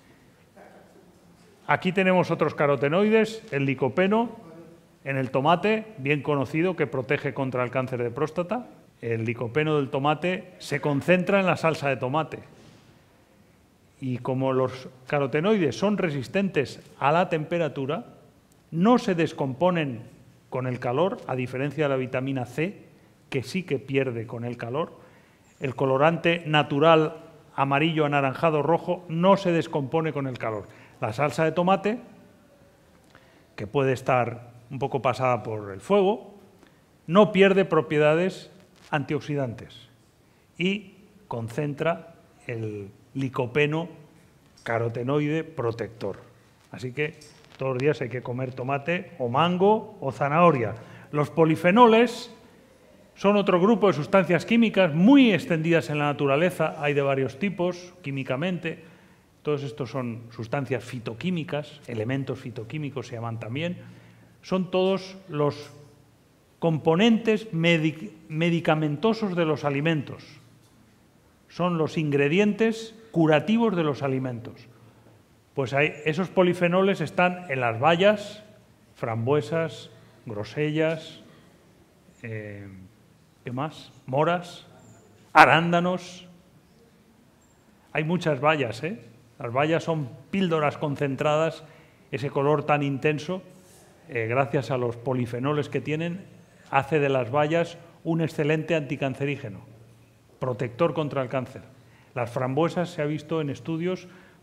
Aquí tenemos otros carotenoides, el licopeno en el tomate, bien conocido, que protege contra el cáncer de próstata. El licopeno del tomate se concentra en la salsa de tomate. Y como los carotenoides son resistentes a la temperatura, no se descomponen con el calor, a diferencia de la vitamina C, que sí que pierde con el calor. El colorante natural amarillo, anaranjado, rojo no se descompone con el calor. La salsa de tomate, que puede estar un poco pasada por el fuego, no pierde propiedades antioxidantes y concentra el licopeno carotenoide protector. Así que todos los días hay que comer tomate o mango o zanahoria. Los polifenoles son otro grupo de sustancias químicas muy extendidas en la naturaleza, hay de varios tipos químicamente. Todos estos son sustancias fitoquímicas, elementos fitoquímicos se llaman también. Son todos los componentes medicamentosos de los alimentos. Son los ingredientes curativos de los alimentos. Pues esos polifenoles están en las bayas, frambuesas, grosellas, ¿qué más? Moras, arándanos. Hay muchas bayas, ¿eh? Las bayas son píldoras concentradas, ese color tan intenso, gracias a los polifenoles que tienen, hace de las bayas un excelente anticancerígeno, protector contra el cáncer. Las frambuesas se ha visto en estudios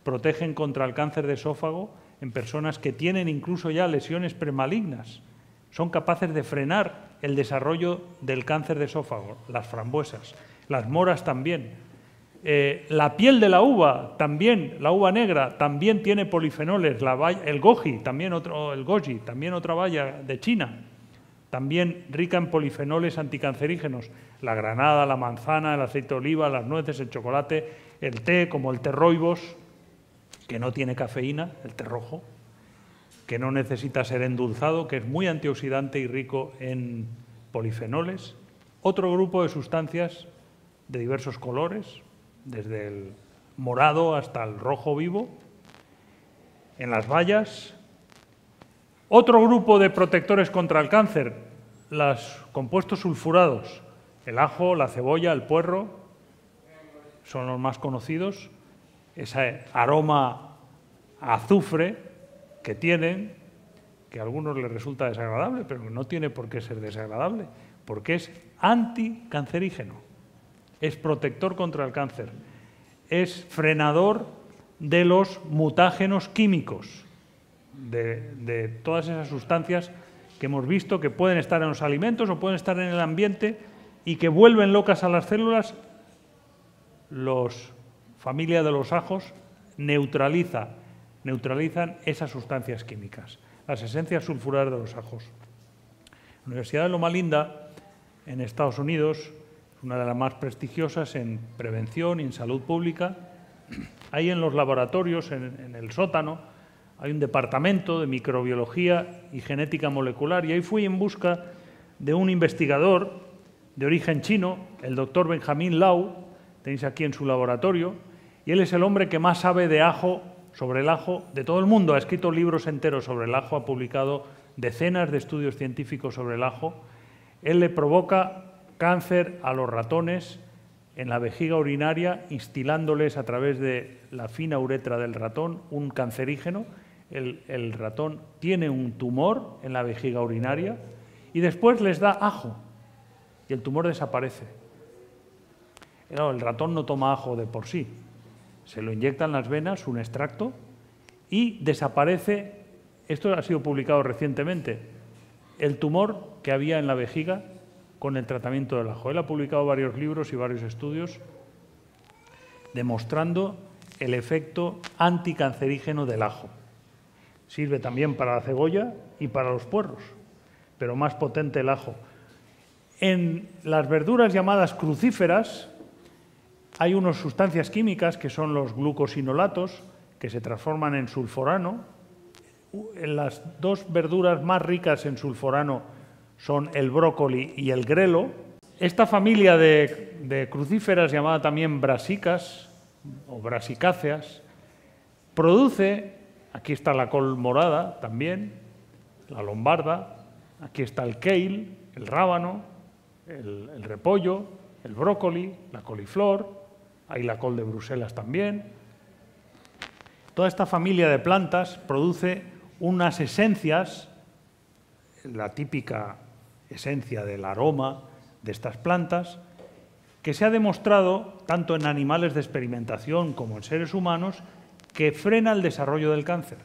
protegen contra el cáncer de esófago en personas que tienen incluso ya lesiones premalignas. Son capaces de frenar el desarrollo del cáncer de esófago, las frambuesas, las moras también. La piel de la uva también, la uva negra, también tiene polifenoles. El goji, también otra baya de China, también rica en polifenoles anticancerígenos. La granada, la manzana, el aceite de oliva, las nueces, el chocolate, el té, como el té rooibos, que no tiene cafeína, el té rojo, que no necesita ser endulzado, que es muy antioxidante y rico en polifenoles. Otro grupo de sustancias de diversos colores, desde el morado hasta el rojo vivo, en las bayas. Otro grupo de protectores contra el cáncer, los compuestos sulfurados, el ajo, la cebolla, el puerro, son los más conocidos. Ese aroma a azufre que tienen, que a algunos les resulta desagradable, pero no tiene por qué ser desagradable, porque es anticancerígeno, es protector contra el cáncer, es frenador de los mutágenos químicos, de todas esas sustancias que hemos visto que pueden estar en los alimentos o pueden estar en el ambiente y que vuelven locas a las células. Familia de los ajos neutralizan esas sustancias químicas, las esencias sulfuradas de los ajos. La Universidad de Loma Linda, en Estados Unidos, es una de las más prestigiosas en prevención y en salud pública. Ahí en los laboratorios, en el sótano, hay un departamento de microbiología y genética molecular, y ahí fui en busca de un investigador de origen chino, el doctor Benjamin Lau, tenéis aquí en su laboratorio, y él es el hombre que más sabe de ajo, sobre el ajo, de todo el mundo. Ha escrito libros enteros sobre el ajo, ha publicado decenas de estudios científicos sobre el ajo. Él le provoca cáncer a los ratones en la vejiga urinaria, instilándoles a través de la fina uretra del ratón un cancerígeno. El ratón tiene un tumor en la vejiga urinaria y después les da ajo y el tumor desaparece. Claro, el ratón no toma ajo de por sí. Se lo inyecta en las venas, un extracto, y desaparece, esto ha sido publicado recientemente, el tumor que había en la vejiga con el tratamiento del ajo. Él ha publicado varios libros y varios estudios demostrando el efecto anticancerígeno del ajo. Sirve también para la cebolla y para los puerros, pero más potente el ajo. En las verduras llamadas crucíferas hay unas sustancias químicas que son los glucosinolatos, que se transforman en sulforano. Las dos verduras más ricas en sulforano son el brócoli y el grelo. Esta familia de crucíferas, llamada también brasicas o brasicáceas, produce, aquí está la col morada también, la lombarda, aquí está el kale, el rábano, el repollo, el brócoli, la coliflor, hay la col de Bruselas también. Toda esta familia de plantas produce unas esencias, la típica esencia del aroma de estas plantas, que se ha demostrado, tanto en animales de experimentación como en seres humanos, que frena el desarrollo del cáncer.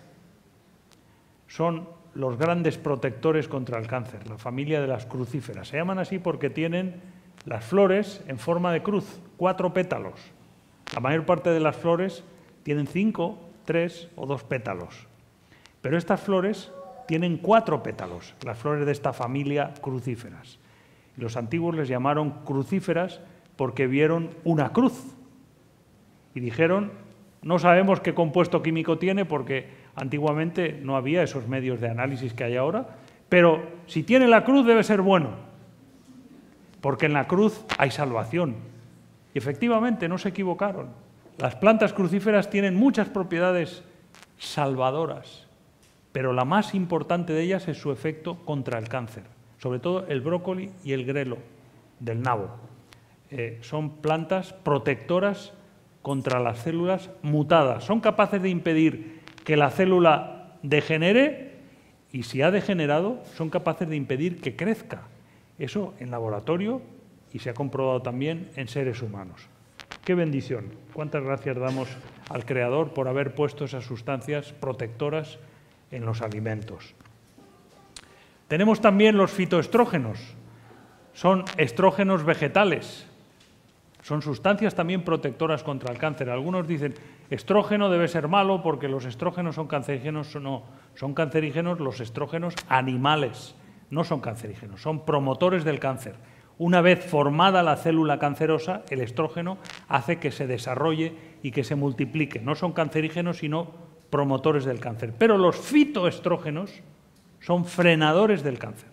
Son los grandes protectores contra el cáncer, la familia de las crucíferas. Se llaman así porque tienen las flores en forma de cruz, 4 pétalos. La mayor parte de las flores tienen 5, 3 o 2 pétalos. Pero estas flores tienen 4 pétalos, las flores de esta familia crucíferas. Los antiguos les llamaron crucíferas porque vieron una cruz y dijeron, no sabemos qué compuesto químico tiene porque antiguamente no había esos medios de análisis que hay ahora, pero si tiene la cruz debe ser bueno, porque en la cruz hay salvación. Y efectivamente no se equivocaron. Las plantas crucíferas tienen muchas propiedades salvadoras, pero la más importante de ellas es su efecto contra el cáncer, sobre todo el brócoli y el grelo del nabo. Son plantas protectoras contra las células mutadas. Son capaces de impedir que la célula degenere y, si ha degenerado, son capaces de impedir que crezca. Eso en laboratorio y se ha comprobado también en seres humanos. ¡Qué bendición! ¿Cuántas gracias damos al creador por haber puesto esas sustancias protectoras en los alimentos. Tenemos también los fitoestrógenos. Son estrógenos vegetales. Son sustancias también protectoras contra el cáncer. Algunos dicen, estrógeno debe ser malo porque los estrógenos son cancerígenos. No, son cancerígenos los estrógenos animales. No son cancerígenos, son promotores del cáncer. Una vez formada la célula cancerosa, el estrógeno hace que se desarrolle y que se multiplique. No son cancerígenos, sino promotores del cáncer. Pero los fitoestrógenos son frenadores del cáncer.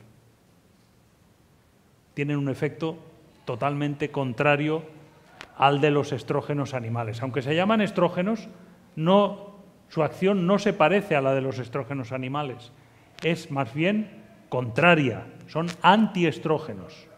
Tienen un efecto totalmente contrario al de los estrógenos animales. Aunque se llaman estrógenos, su acción no se parece a la de los estrógenos animales. Es más bien contraria, son antiestrógenos.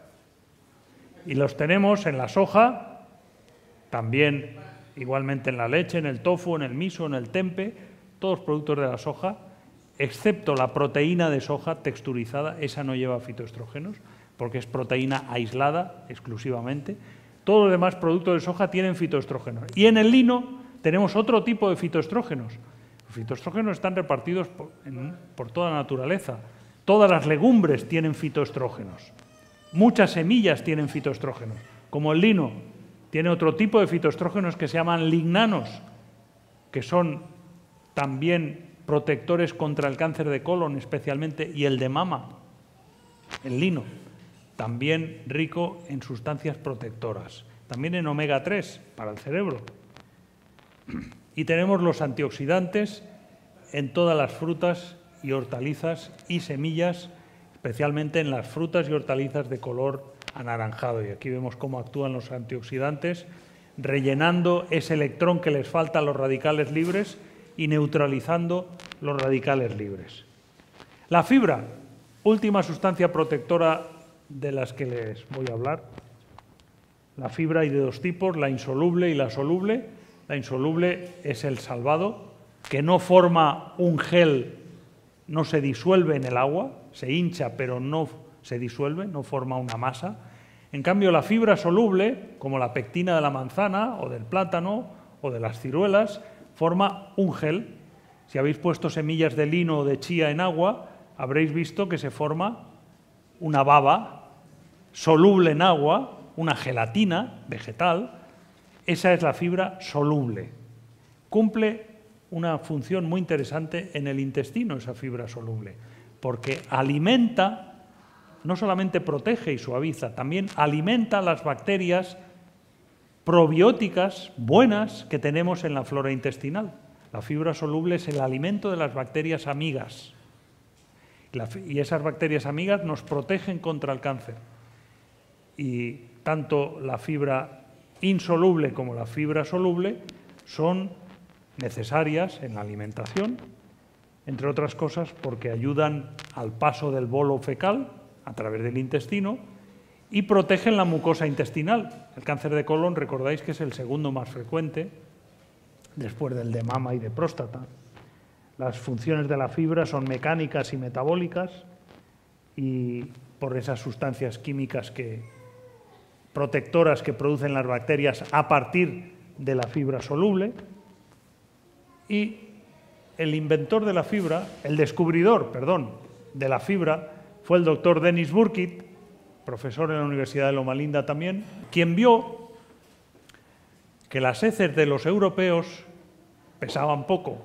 Y los tenemos en la soja, también igualmente en la leche, en el tofu, en el miso, en el tempe, todos productos de la soja, excepto la proteína de soja texturizada, esa no lleva fitoestrógenos, porque es proteína aislada exclusivamente. Todos los demás productos de soja tienen fitoestrógenos. Y en el lino tenemos otro tipo de fitoestrógenos. Los fitoestrógenos están repartidos por toda la naturaleza. Todas las legumbres tienen fitoestrógenos. Muchas semillas tienen fitoestrógenos. Como el lino tiene otro tipo de fitoestrógenos que se llaman lignanos, que son también protectores contra el cáncer de colon especialmente y el de mama. El lino, también rico en sustancias protectoras, también en omega 3 para el cerebro. Y tenemos los antioxidantes en todas las frutas y hortalizas y semillas, especialmente en las frutas y hortalizas de color anaranjado. Y aquí vemos cómo actúan los antioxidantes, rellenando ese electrón que les falta a los radicales libres y neutralizando los radicales libres. La fibra, última sustancia protectora de las que les voy a hablar. La fibra hay de dos tipos, la insoluble y la soluble. La insoluble es el salvado, que no forma un gel, no se disuelve en el agua, se hincha pero no se disuelve, no forma una masa. En cambio, la fibra soluble, como la pectina de la manzana o del plátano o de las ciruelas, forma un gel. Si habéis puesto semillas de lino o de chía en agua, habréis visto que se forma una baba soluble en agua, una gelatina vegetal. Esa es la fibra soluble. Cumple una función muy interesante en el intestino, esa fibra soluble, porque alimenta, no solamente protege y suaviza, también alimenta las bacterias probióticas buenas que tenemos en la flora intestinal. La fibra soluble es el alimento de las bacterias amigas. Y esas bacterias amigas nos protegen contra el cáncer. Y tanto la fibra insoluble como la fibra soluble son necesarias en la alimentación, entre otras cosas porque ayudan al paso del bolo fecal a través del intestino y protegen la mucosa intestinal. El cáncer de colon, recordáis que es el segundo más frecuente, después del de mama y de próstata. Las funciones de la fibra son mecánicas y metabólicas y por esas sustancias químicas protectoras que producen las bacterias a partir de la fibra soluble. Y el inventor de la fibra, el descubridor, perdón, de la fibra fue el doctor Denis Burkitt, profesor en la Universidad de Loma Linda también, quien vio que las heces de los europeos pesaban poco.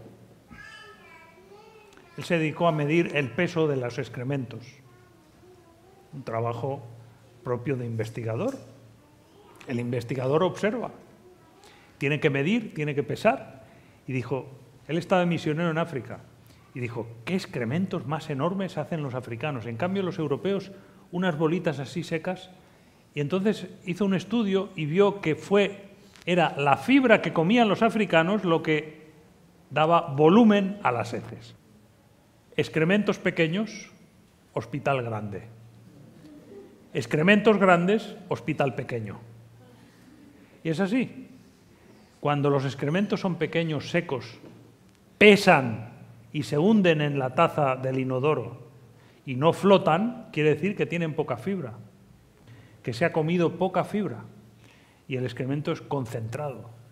Él se dedicó a medir el peso de los excrementos, un trabajo propio de investigador. El investigador observa, tiene que medir, tiene que pesar, y dijo, él estaba de misionero en África, y dijo, ¿qué excrementos más enormes hacen los africanos? En cambio, los europeos, unas bolitas así secas, y entonces hizo un estudio y vio que era la fibra que comían los africanos lo que daba volumen a las heces. Excrementos pequeños, hospital grande. Excrementos grandes, hospital pequeño. Y es así. Cuando los excrementos son pequeños, secos, pesan y se hunden en la taza del inodoro y no flotan, quiere decir que tienen poca fibra, que se ha comido poca fibra y el excremento es concentrado.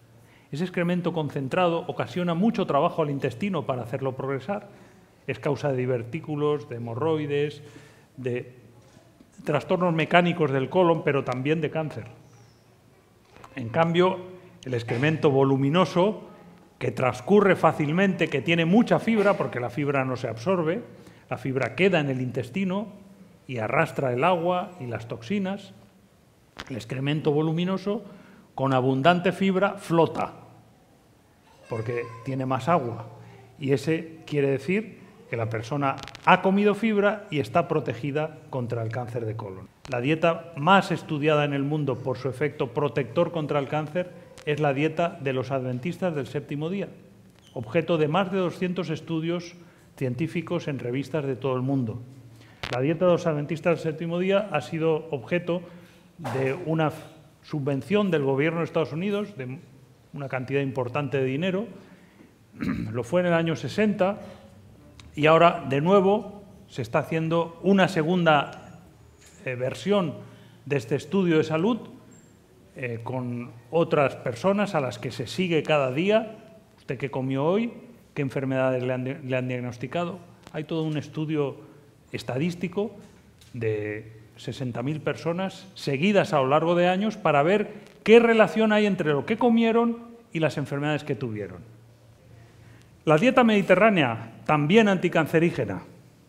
Ese excremento concentrado ocasiona mucho trabajo al intestino para hacerlo progresar. Es causa de divertículos, de hemorroides, de trastornos mecánicos del colon, pero también de cáncer. En cambio, el excremento voluminoso, que transcurre fácilmente, que tiene mucha fibra, porque la fibra no se absorbe, la fibra queda en el intestino y arrastra el agua y las toxinas. El excremento voluminoso, con abundante fibra, flota, porque tiene más agua. Y ese quiere decir que la persona ha comido fibra y está protegida contra el cáncer de colon. La dieta más estudiada en el mundo por su efecto protector contra el cáncer es la dieta de los adventistas del séptimo día, objeto de más de 200 estudios científicos en revistas de todo el mundo. La dieta de los adventistas del séptimo día ha sido objeto de una subvención del gobierno de Estados Unidos, de una cantidad importante de dinero. Lo fue en el año 60 y ahora, de nuevo, se está haciendo una segunda versión de este estudio de salud con otras personas a las que se sigue cada día. ¿Usted qué comió hoy? ¿Qué enfermedades le han diagnosticado? Hay todo un estudio estadístico de 60.000 personas seguidas a lo largo de años para ver qué relación hay entre lo que comieron y las enfermedades que tuvieron. La dieta mediterránea, también anticancerígena.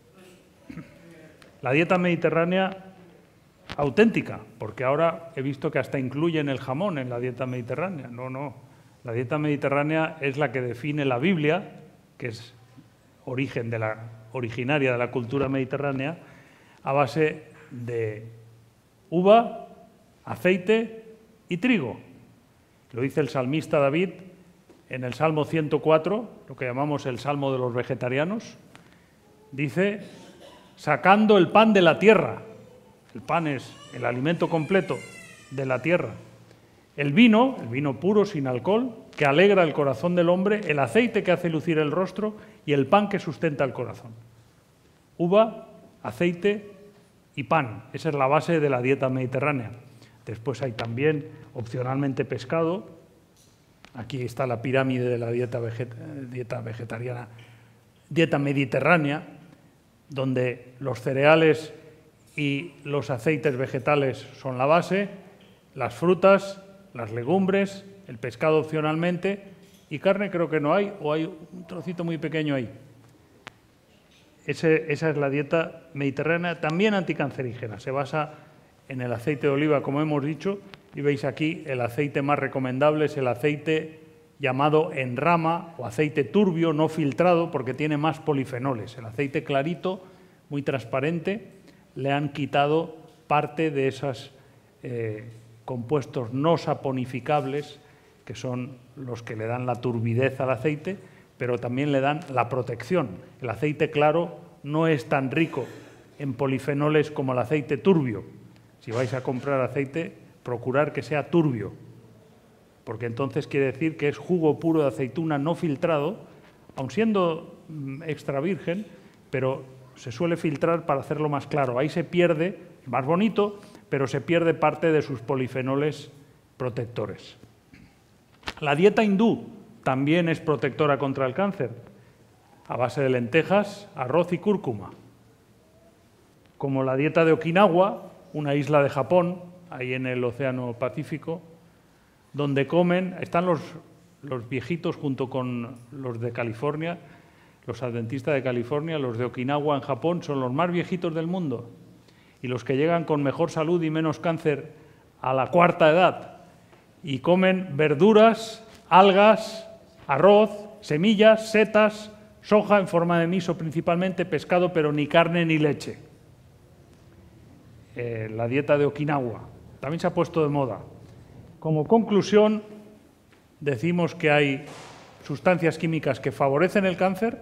La dieta mediterránea auténtica, porque ahora he visto que hasta incluyen el jamón en la dieta mediterránea. No. La dieta mediterránea es la que define la Biblia, que es originaria de la cultura mediterránea, a base de uva, aceite y trigo. Lo dice el salmista David en el Salmo 104, lo que llamamos el Salmo de los vegetarianos. Dice, sacando el pan de la tierra. El pan es el alimento completo de la tierra. El vino puro, sin alcohol, que alegra el corazón del hombre, el aceite que hace lucir el rostro y el pan que sustenta el corazón. Uva, aceite y pan. Esa es la base de la dieta mediterránea. Después hay también, opcionalmente, pescado. Aquí está la pirámide de la dieta vegetariana, dieta mediterránea, donde los cereales y los aceites vegetales son la base, las frutas, las legumbres, el pescado opcionalmente, y carne creo que no hay, o hay un trocito muy pequeño ahí. Esa es la dieta mediterránea, también anticancerígena. Se basa en el aceite de oliva, como hemos dicho, y veis aquí el aceite más recomendable es el aceite llamado en rama o aceite turbio, no filtrado, porque tiene más polifenoles. El aceite clarito, muy transparente, le han quitado parte de esos compuestos no saponificables, que son los que le dan la turbidez al aceite, pero también le dan la protección. El aceite claro no es tan rico en polifenoles como el aceite turbio. Si vais a comprar aceite, procurar que sea turbio, porque entonces quiere decir que es jugo puro de aceituna no filtrado, aun siendo extra virgen, pero se suele filtrar para hacerlo más claro. Ahí se pierde, más bonito, pero se pierde parte de sus polifenoles protectores. La dieta hindú también es protectora contra el cáncer, a base de lentejas, arroz y cúrcuma. Como la dieta de Okinawa, una isla de Japón, ahí en el Océano Pacífico, donde están los viejitos junto con los de California, los adventistas de California, los de Okinawa en Japón, son los más viejitos del mundo y los que llegan con mejor salud y menos cáncer a la cuarta edad, y comen verduras, algas, arroz, semillas, setas, soja en forma de miso principalmente, pescado, pero ni carne ni leche. La dieta de Okinawa también se ha puesto de moda. Como conclusión, decimos que hay sustancias químicas que favorecen el cáncer,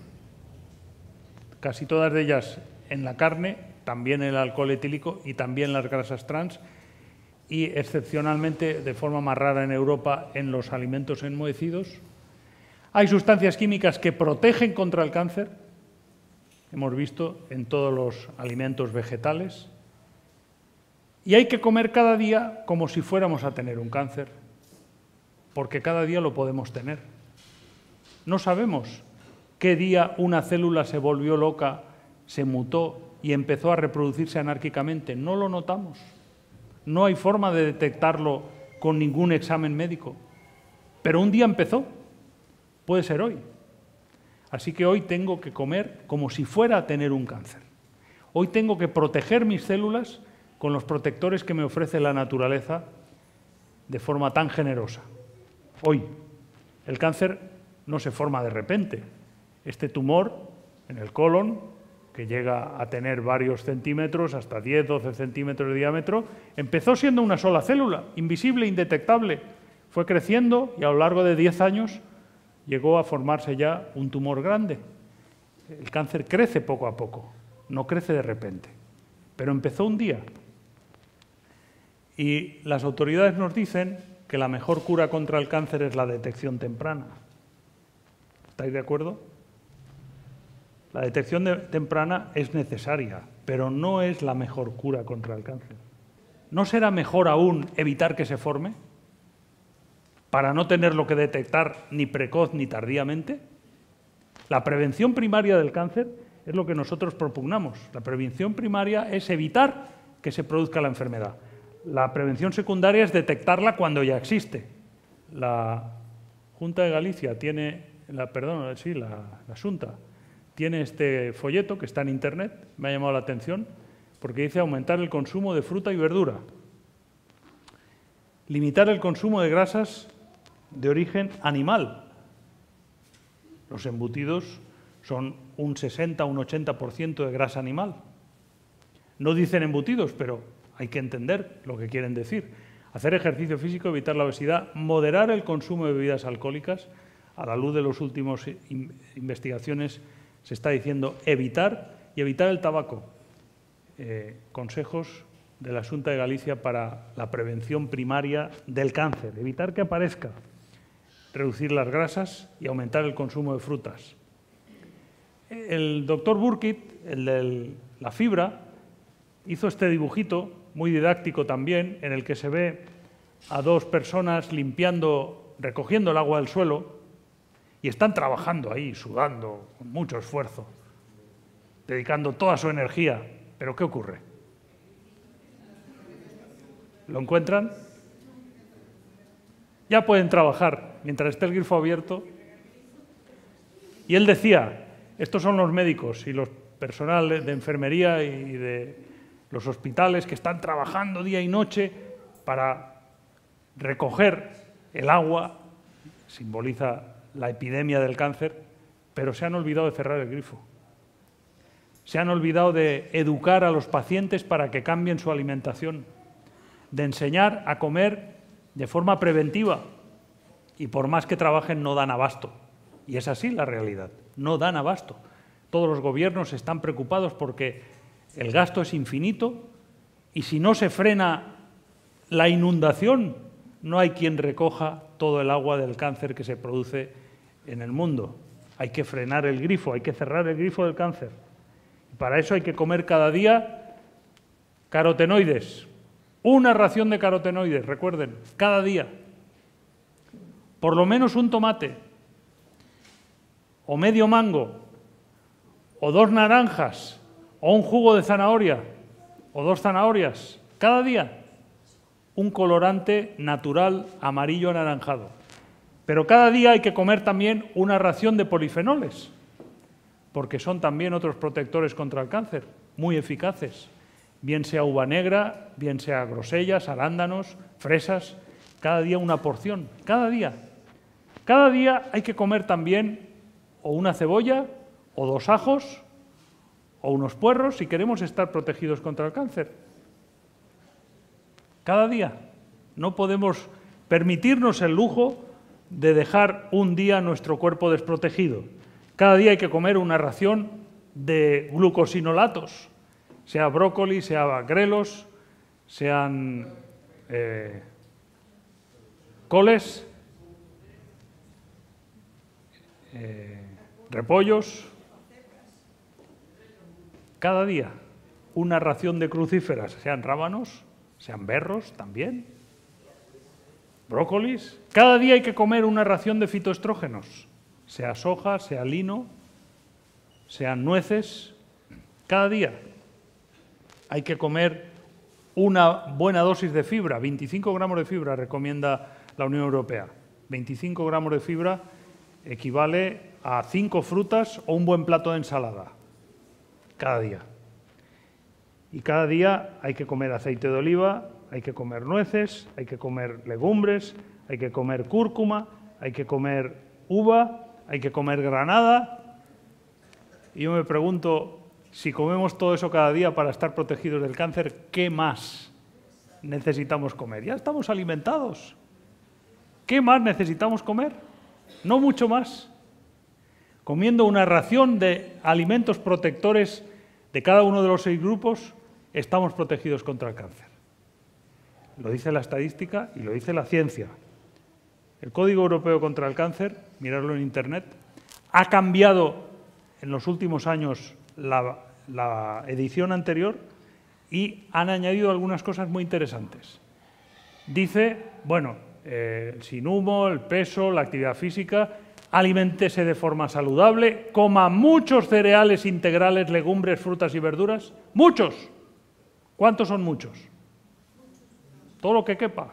casi todas de ellas en la carne, también el alcohol etílico y también las grasas trans, y excepcionalmente, de forma más rara en Europa, en los alimentos enmohecidos. Hay sustancias químicas que protegen contra el cáncer, hemos visto en todos los alimentos vegetales, y hay que comer cada día como si fuéramos a tener un cáncer. porque cada día lo podemos tener. No sabemos qué día una célula se volvió loca, se mutó y empezó a reproducirse anárquicamente. No lo notamos. No hay forma de detectarlo con ningún examen médico. Pero un día empezó. Puede ser hoy. Así que hoy tengo que comer como si fuera a tener un cáncer. Hoy tengo que proteger mis células con los protectores que me ofrece la naturaleza de forma tan generosa. Hoy, el cáncer no se forma de repente. Este tumor en el colon, que llega a tener varios centímetros, hasta 10, 12 centímetros de diámetro, empezó siendo una sola célula, invisible, indetectable. Fue creciendo y a lo largo de 10 años llegó a formarse ya un tumor grande. El cáncer crece poco a poco, no crece de repente, pero empezó un día. Y las autoridades nos dicen que la mejor cura contra el cáncer es la detección temprana. ¿Estáis de acuerdo? La detección temprana es necesaria, pero no es la mejor cura contra el cáncer. ¿No será mejor aún evitar que se forme? Para no tenerlo que detectar ni precoz ni tardíamente. La prevención primaria del cáncer es lo que nosotros propugnamos. La prevención primaria es evitar que se produzca la enfermedad. La prevención secundaria es detectarla cuando ya existe. La Junta de Galicia tiene, la Xunta tiene este folleto que está en Internet, me ha llamado la atención, porque dice aumentar el consumo de fruta y verdura, limitar el consumo de grasas de origen animal. Los embutidos son un 60 o un 80% de grasa animal. No dicen embutidos, pero hay que entender lo que quieren decir. Hacer ejercicio físico, evitar la obesidad, moderar el consumo de bebidas alcohólicas. A la luz de las últimas investigaciones se está diciendo evitar y evitar el tabaco. Consejos de la Xunta de Galicia para la prevención primaria del cáncer. Evitar que aparezca. Reducir las grasas y aumentar el consumo de frutas. El doctor Burkitt, el de la fibra, hizo este dibujito, muy didáctico también, en el que se ve a dos personas recogiendo el agua del suelo y están trabajando ahí, sudando, con mucho esfuerzo, dedicando toda su energía. ¿Pero qué ocurre? ¿Lo encuentran? Ya pueden trabajar mientras esté el grifo abierto. Y él decía, estos son los médicos y los personal de enfermería y de los hospitales que están trabajando día y noche para recoger el agua, simboliza la epidemia del cáncer, pero se han olvidado de cerrar el grifo. Se han olvidado de educar a los pacientes para que cambien su alimentación, de enseñar a comer de forma preventiva, y por más que trabajen no dan abasto. Y es así la realidad, no dan abasto. Todos los gobiernos están preocupados porque el gasto es infinito y si no se frena la inundación, no hay quien recoja todo el agua del cáncer que se produce en el mundo. Hay que frenar el grifo, hay que cerrar el grifo del cáncer. Y para eso hay que comer cada día carotenoides. Una ración de carotenoides, recuerden, cada día. Por lo menos un tomate, o medio mango, o 2 naranjas, o un jugo de zanahoria, o 2 zanahorias, cada día. Un colorante natural amarillo anaranjado. Pero cada día hay que comer también una ración de polifenoles, porque son también otros protectores contra el cáncer, muy eficaces. Bien sea uva negra, bien sea grosellas, arándanos, fresas, cada día una porción, cada día. Cada día hay que comer también o una cebolla, o 2 ajos, o unos puerros si queremos estar protegidos contra el cáncer. Cada día. No podemos permitirnos el lujo de dejar un día nuestro cuerpo desprotegido. Cada día hay que comer una ración de glucosinolatos, sea brócoli, sea grelos, sean coles, repollos. Cada día una ración de crucíferas, sean rábanos, sean berros también. brócolis. Cada día hay que comer una ración de fitoestrógenos, sea soja, sea lino, sean nueces. Cada día hay que comer una buena dosis de fibra. 25 gramos de fibra recomienda la Unión Europea. 25 gramos de fibra equivale a 5 frutas o un buen plato de ensalada cada día. Y cada día hay que comer aceite de oliva, hay que comer nueces, hay que comer legumbres, hay que comer cúrcuma, hay que comer uva, hay que comer granada. Y yo me pregunto, si comemos todo eso cada día para estar protegidos del cáncer, ¿qué más necesitamos comer? Ya estamos alimentados. ¿Qué más necesitamos comer? No mucho más. Comiendo una ración de alimentos protectores de cada uno de los 6 grupos, estamos protegidos contra el cáncer. Lo dice la estadística y lo dice la ciencia. El Código Europeo contra el Cáncer, mirarlo en Internet, ha cambiado en los últimos años la edición anterior y han añadido algunas cosas muy interesantes. Dice, bueno, sin humo, el peso, la actividad física, aliméntese de forma saludable, coma muchos cereales integrales, legumbres, frutas y verduras. ¡Muchos! ¿Cuántos son muchos? Todo lo que quepa.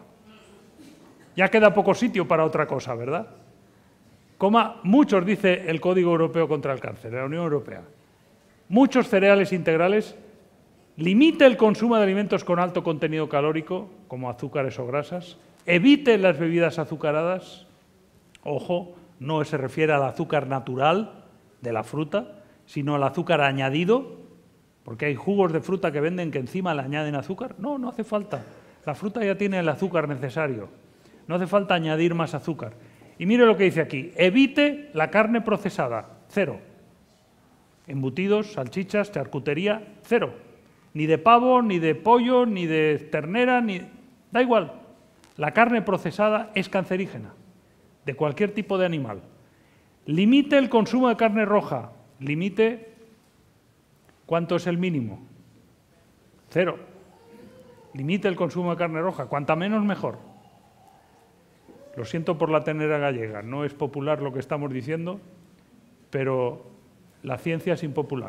Ya queda poco sitio para otra cosa, ¿verdad? Coma muchos, dice el Código Europeo contra el Cáncer, de la Unión Europea. Muchos cereales integrales. Limite el consumo de alimentos con alto contenido calórico, como azúcares o grasas. Evite las bebidas azucaradas. Ojo, no se refiere al azúcar natural de la fruta, sino al azúcar añadido, porque hay jugos de fruta que venden que encima le añaden azúcar. No, no hace falta. La fruta ya tiene el azúcar necesario. No hace falta añadir más azúcar. Y mire lo que dice aquí. Evite la carne procesada. 0. Embutidos, salchichas, charcutería, 0. Ni de pavo, ni de pollo, ni de ternera, ni... Da igual. La carne procesada es cancerígena, de cualquier tipo de animal. Limite el consumo de carne roja. Limite... ¿Cuánto es el mínimo? 0. Limite el consumo de carne roja. Cuanta menos, mejor. Lo siento por la ternera gallega. No es popular lo que estamos diciendo, pero la ciencia es impopular.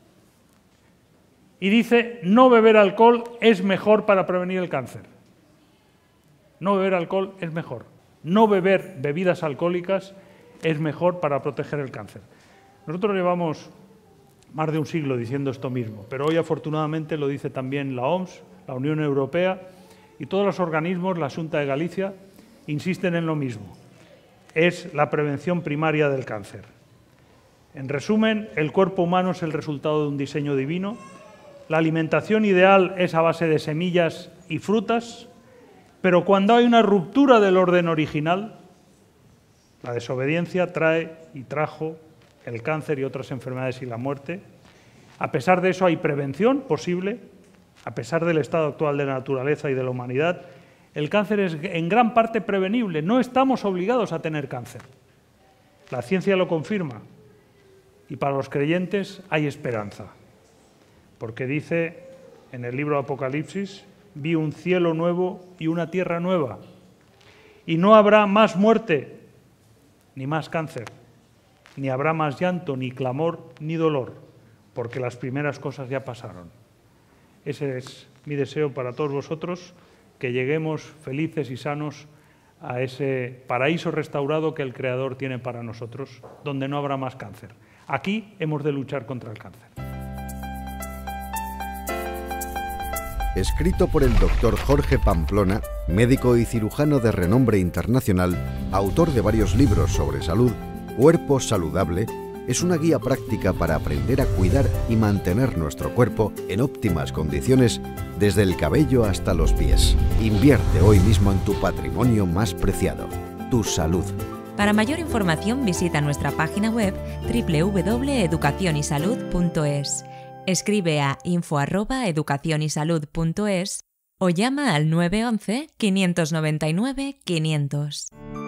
Y dice, no beber alcohol es mejor para prevenir el cáncer. No beber alcohol es mejor. No beber bebidas alcohólicas es mejor para proteger el cáncer. Nosotros llevamos más de un siglo diciendo esto mismo, pero hoy afortunadamente lo dice también la OMS, la Unión Europea y todos los organismos, la Xunta de Galicia, insisten en lo mismo. Es la prevención primaria del cáncer. En resumen, el cuerpo humano es el resultado de un diseño divino. La alimentación ideal es a base de semillas y frutas, pero cuando hay una ruptura del orden original, la desobediencia trae y trajo el cáncer y otras enfermedades y la muerte. A pesar de eso hay prevención posible, a pesar del estado actual de la naturaleza y de la humanidad. El cáncer es en gran parte prevenible, no estamos obligados a tener cáncer. La ciencia lo confirma y para los creyentes hay esperanza, porque dice en el libro Apocalipsis, vi un cielo nuevo y una tierra nueva, y no habrá más muerte, ni más cáncer, ni habrá más llanto, ni clamor, ni dolor, porque las primeras cosas ya pasaron. Ese es mi deseo para todos vosotros, que lleguemos felices y sanos a ese paraíso restaurado que el Creador tiene para nosotros, donde no habrá más cáncer. Aquí hemos de luchar contra el cáncer. Escrito por el doctor Jorge Pamplona, médico y cirujano de renombre internacional, autor de varios libros sobre salud, Cuerpo Saludable es una guía práctica para aprender a cuidar y mantener nuestro cuerpo en óptimas condiciones desde el cabello hasta los pies. Invierte hoy mismo en tu patrimonio más preciado, tu salud. Para mayor información visita nuestra página web www.educacionysalud.es. Escribe a info@educacionysalud.es o llama al 911 599 500.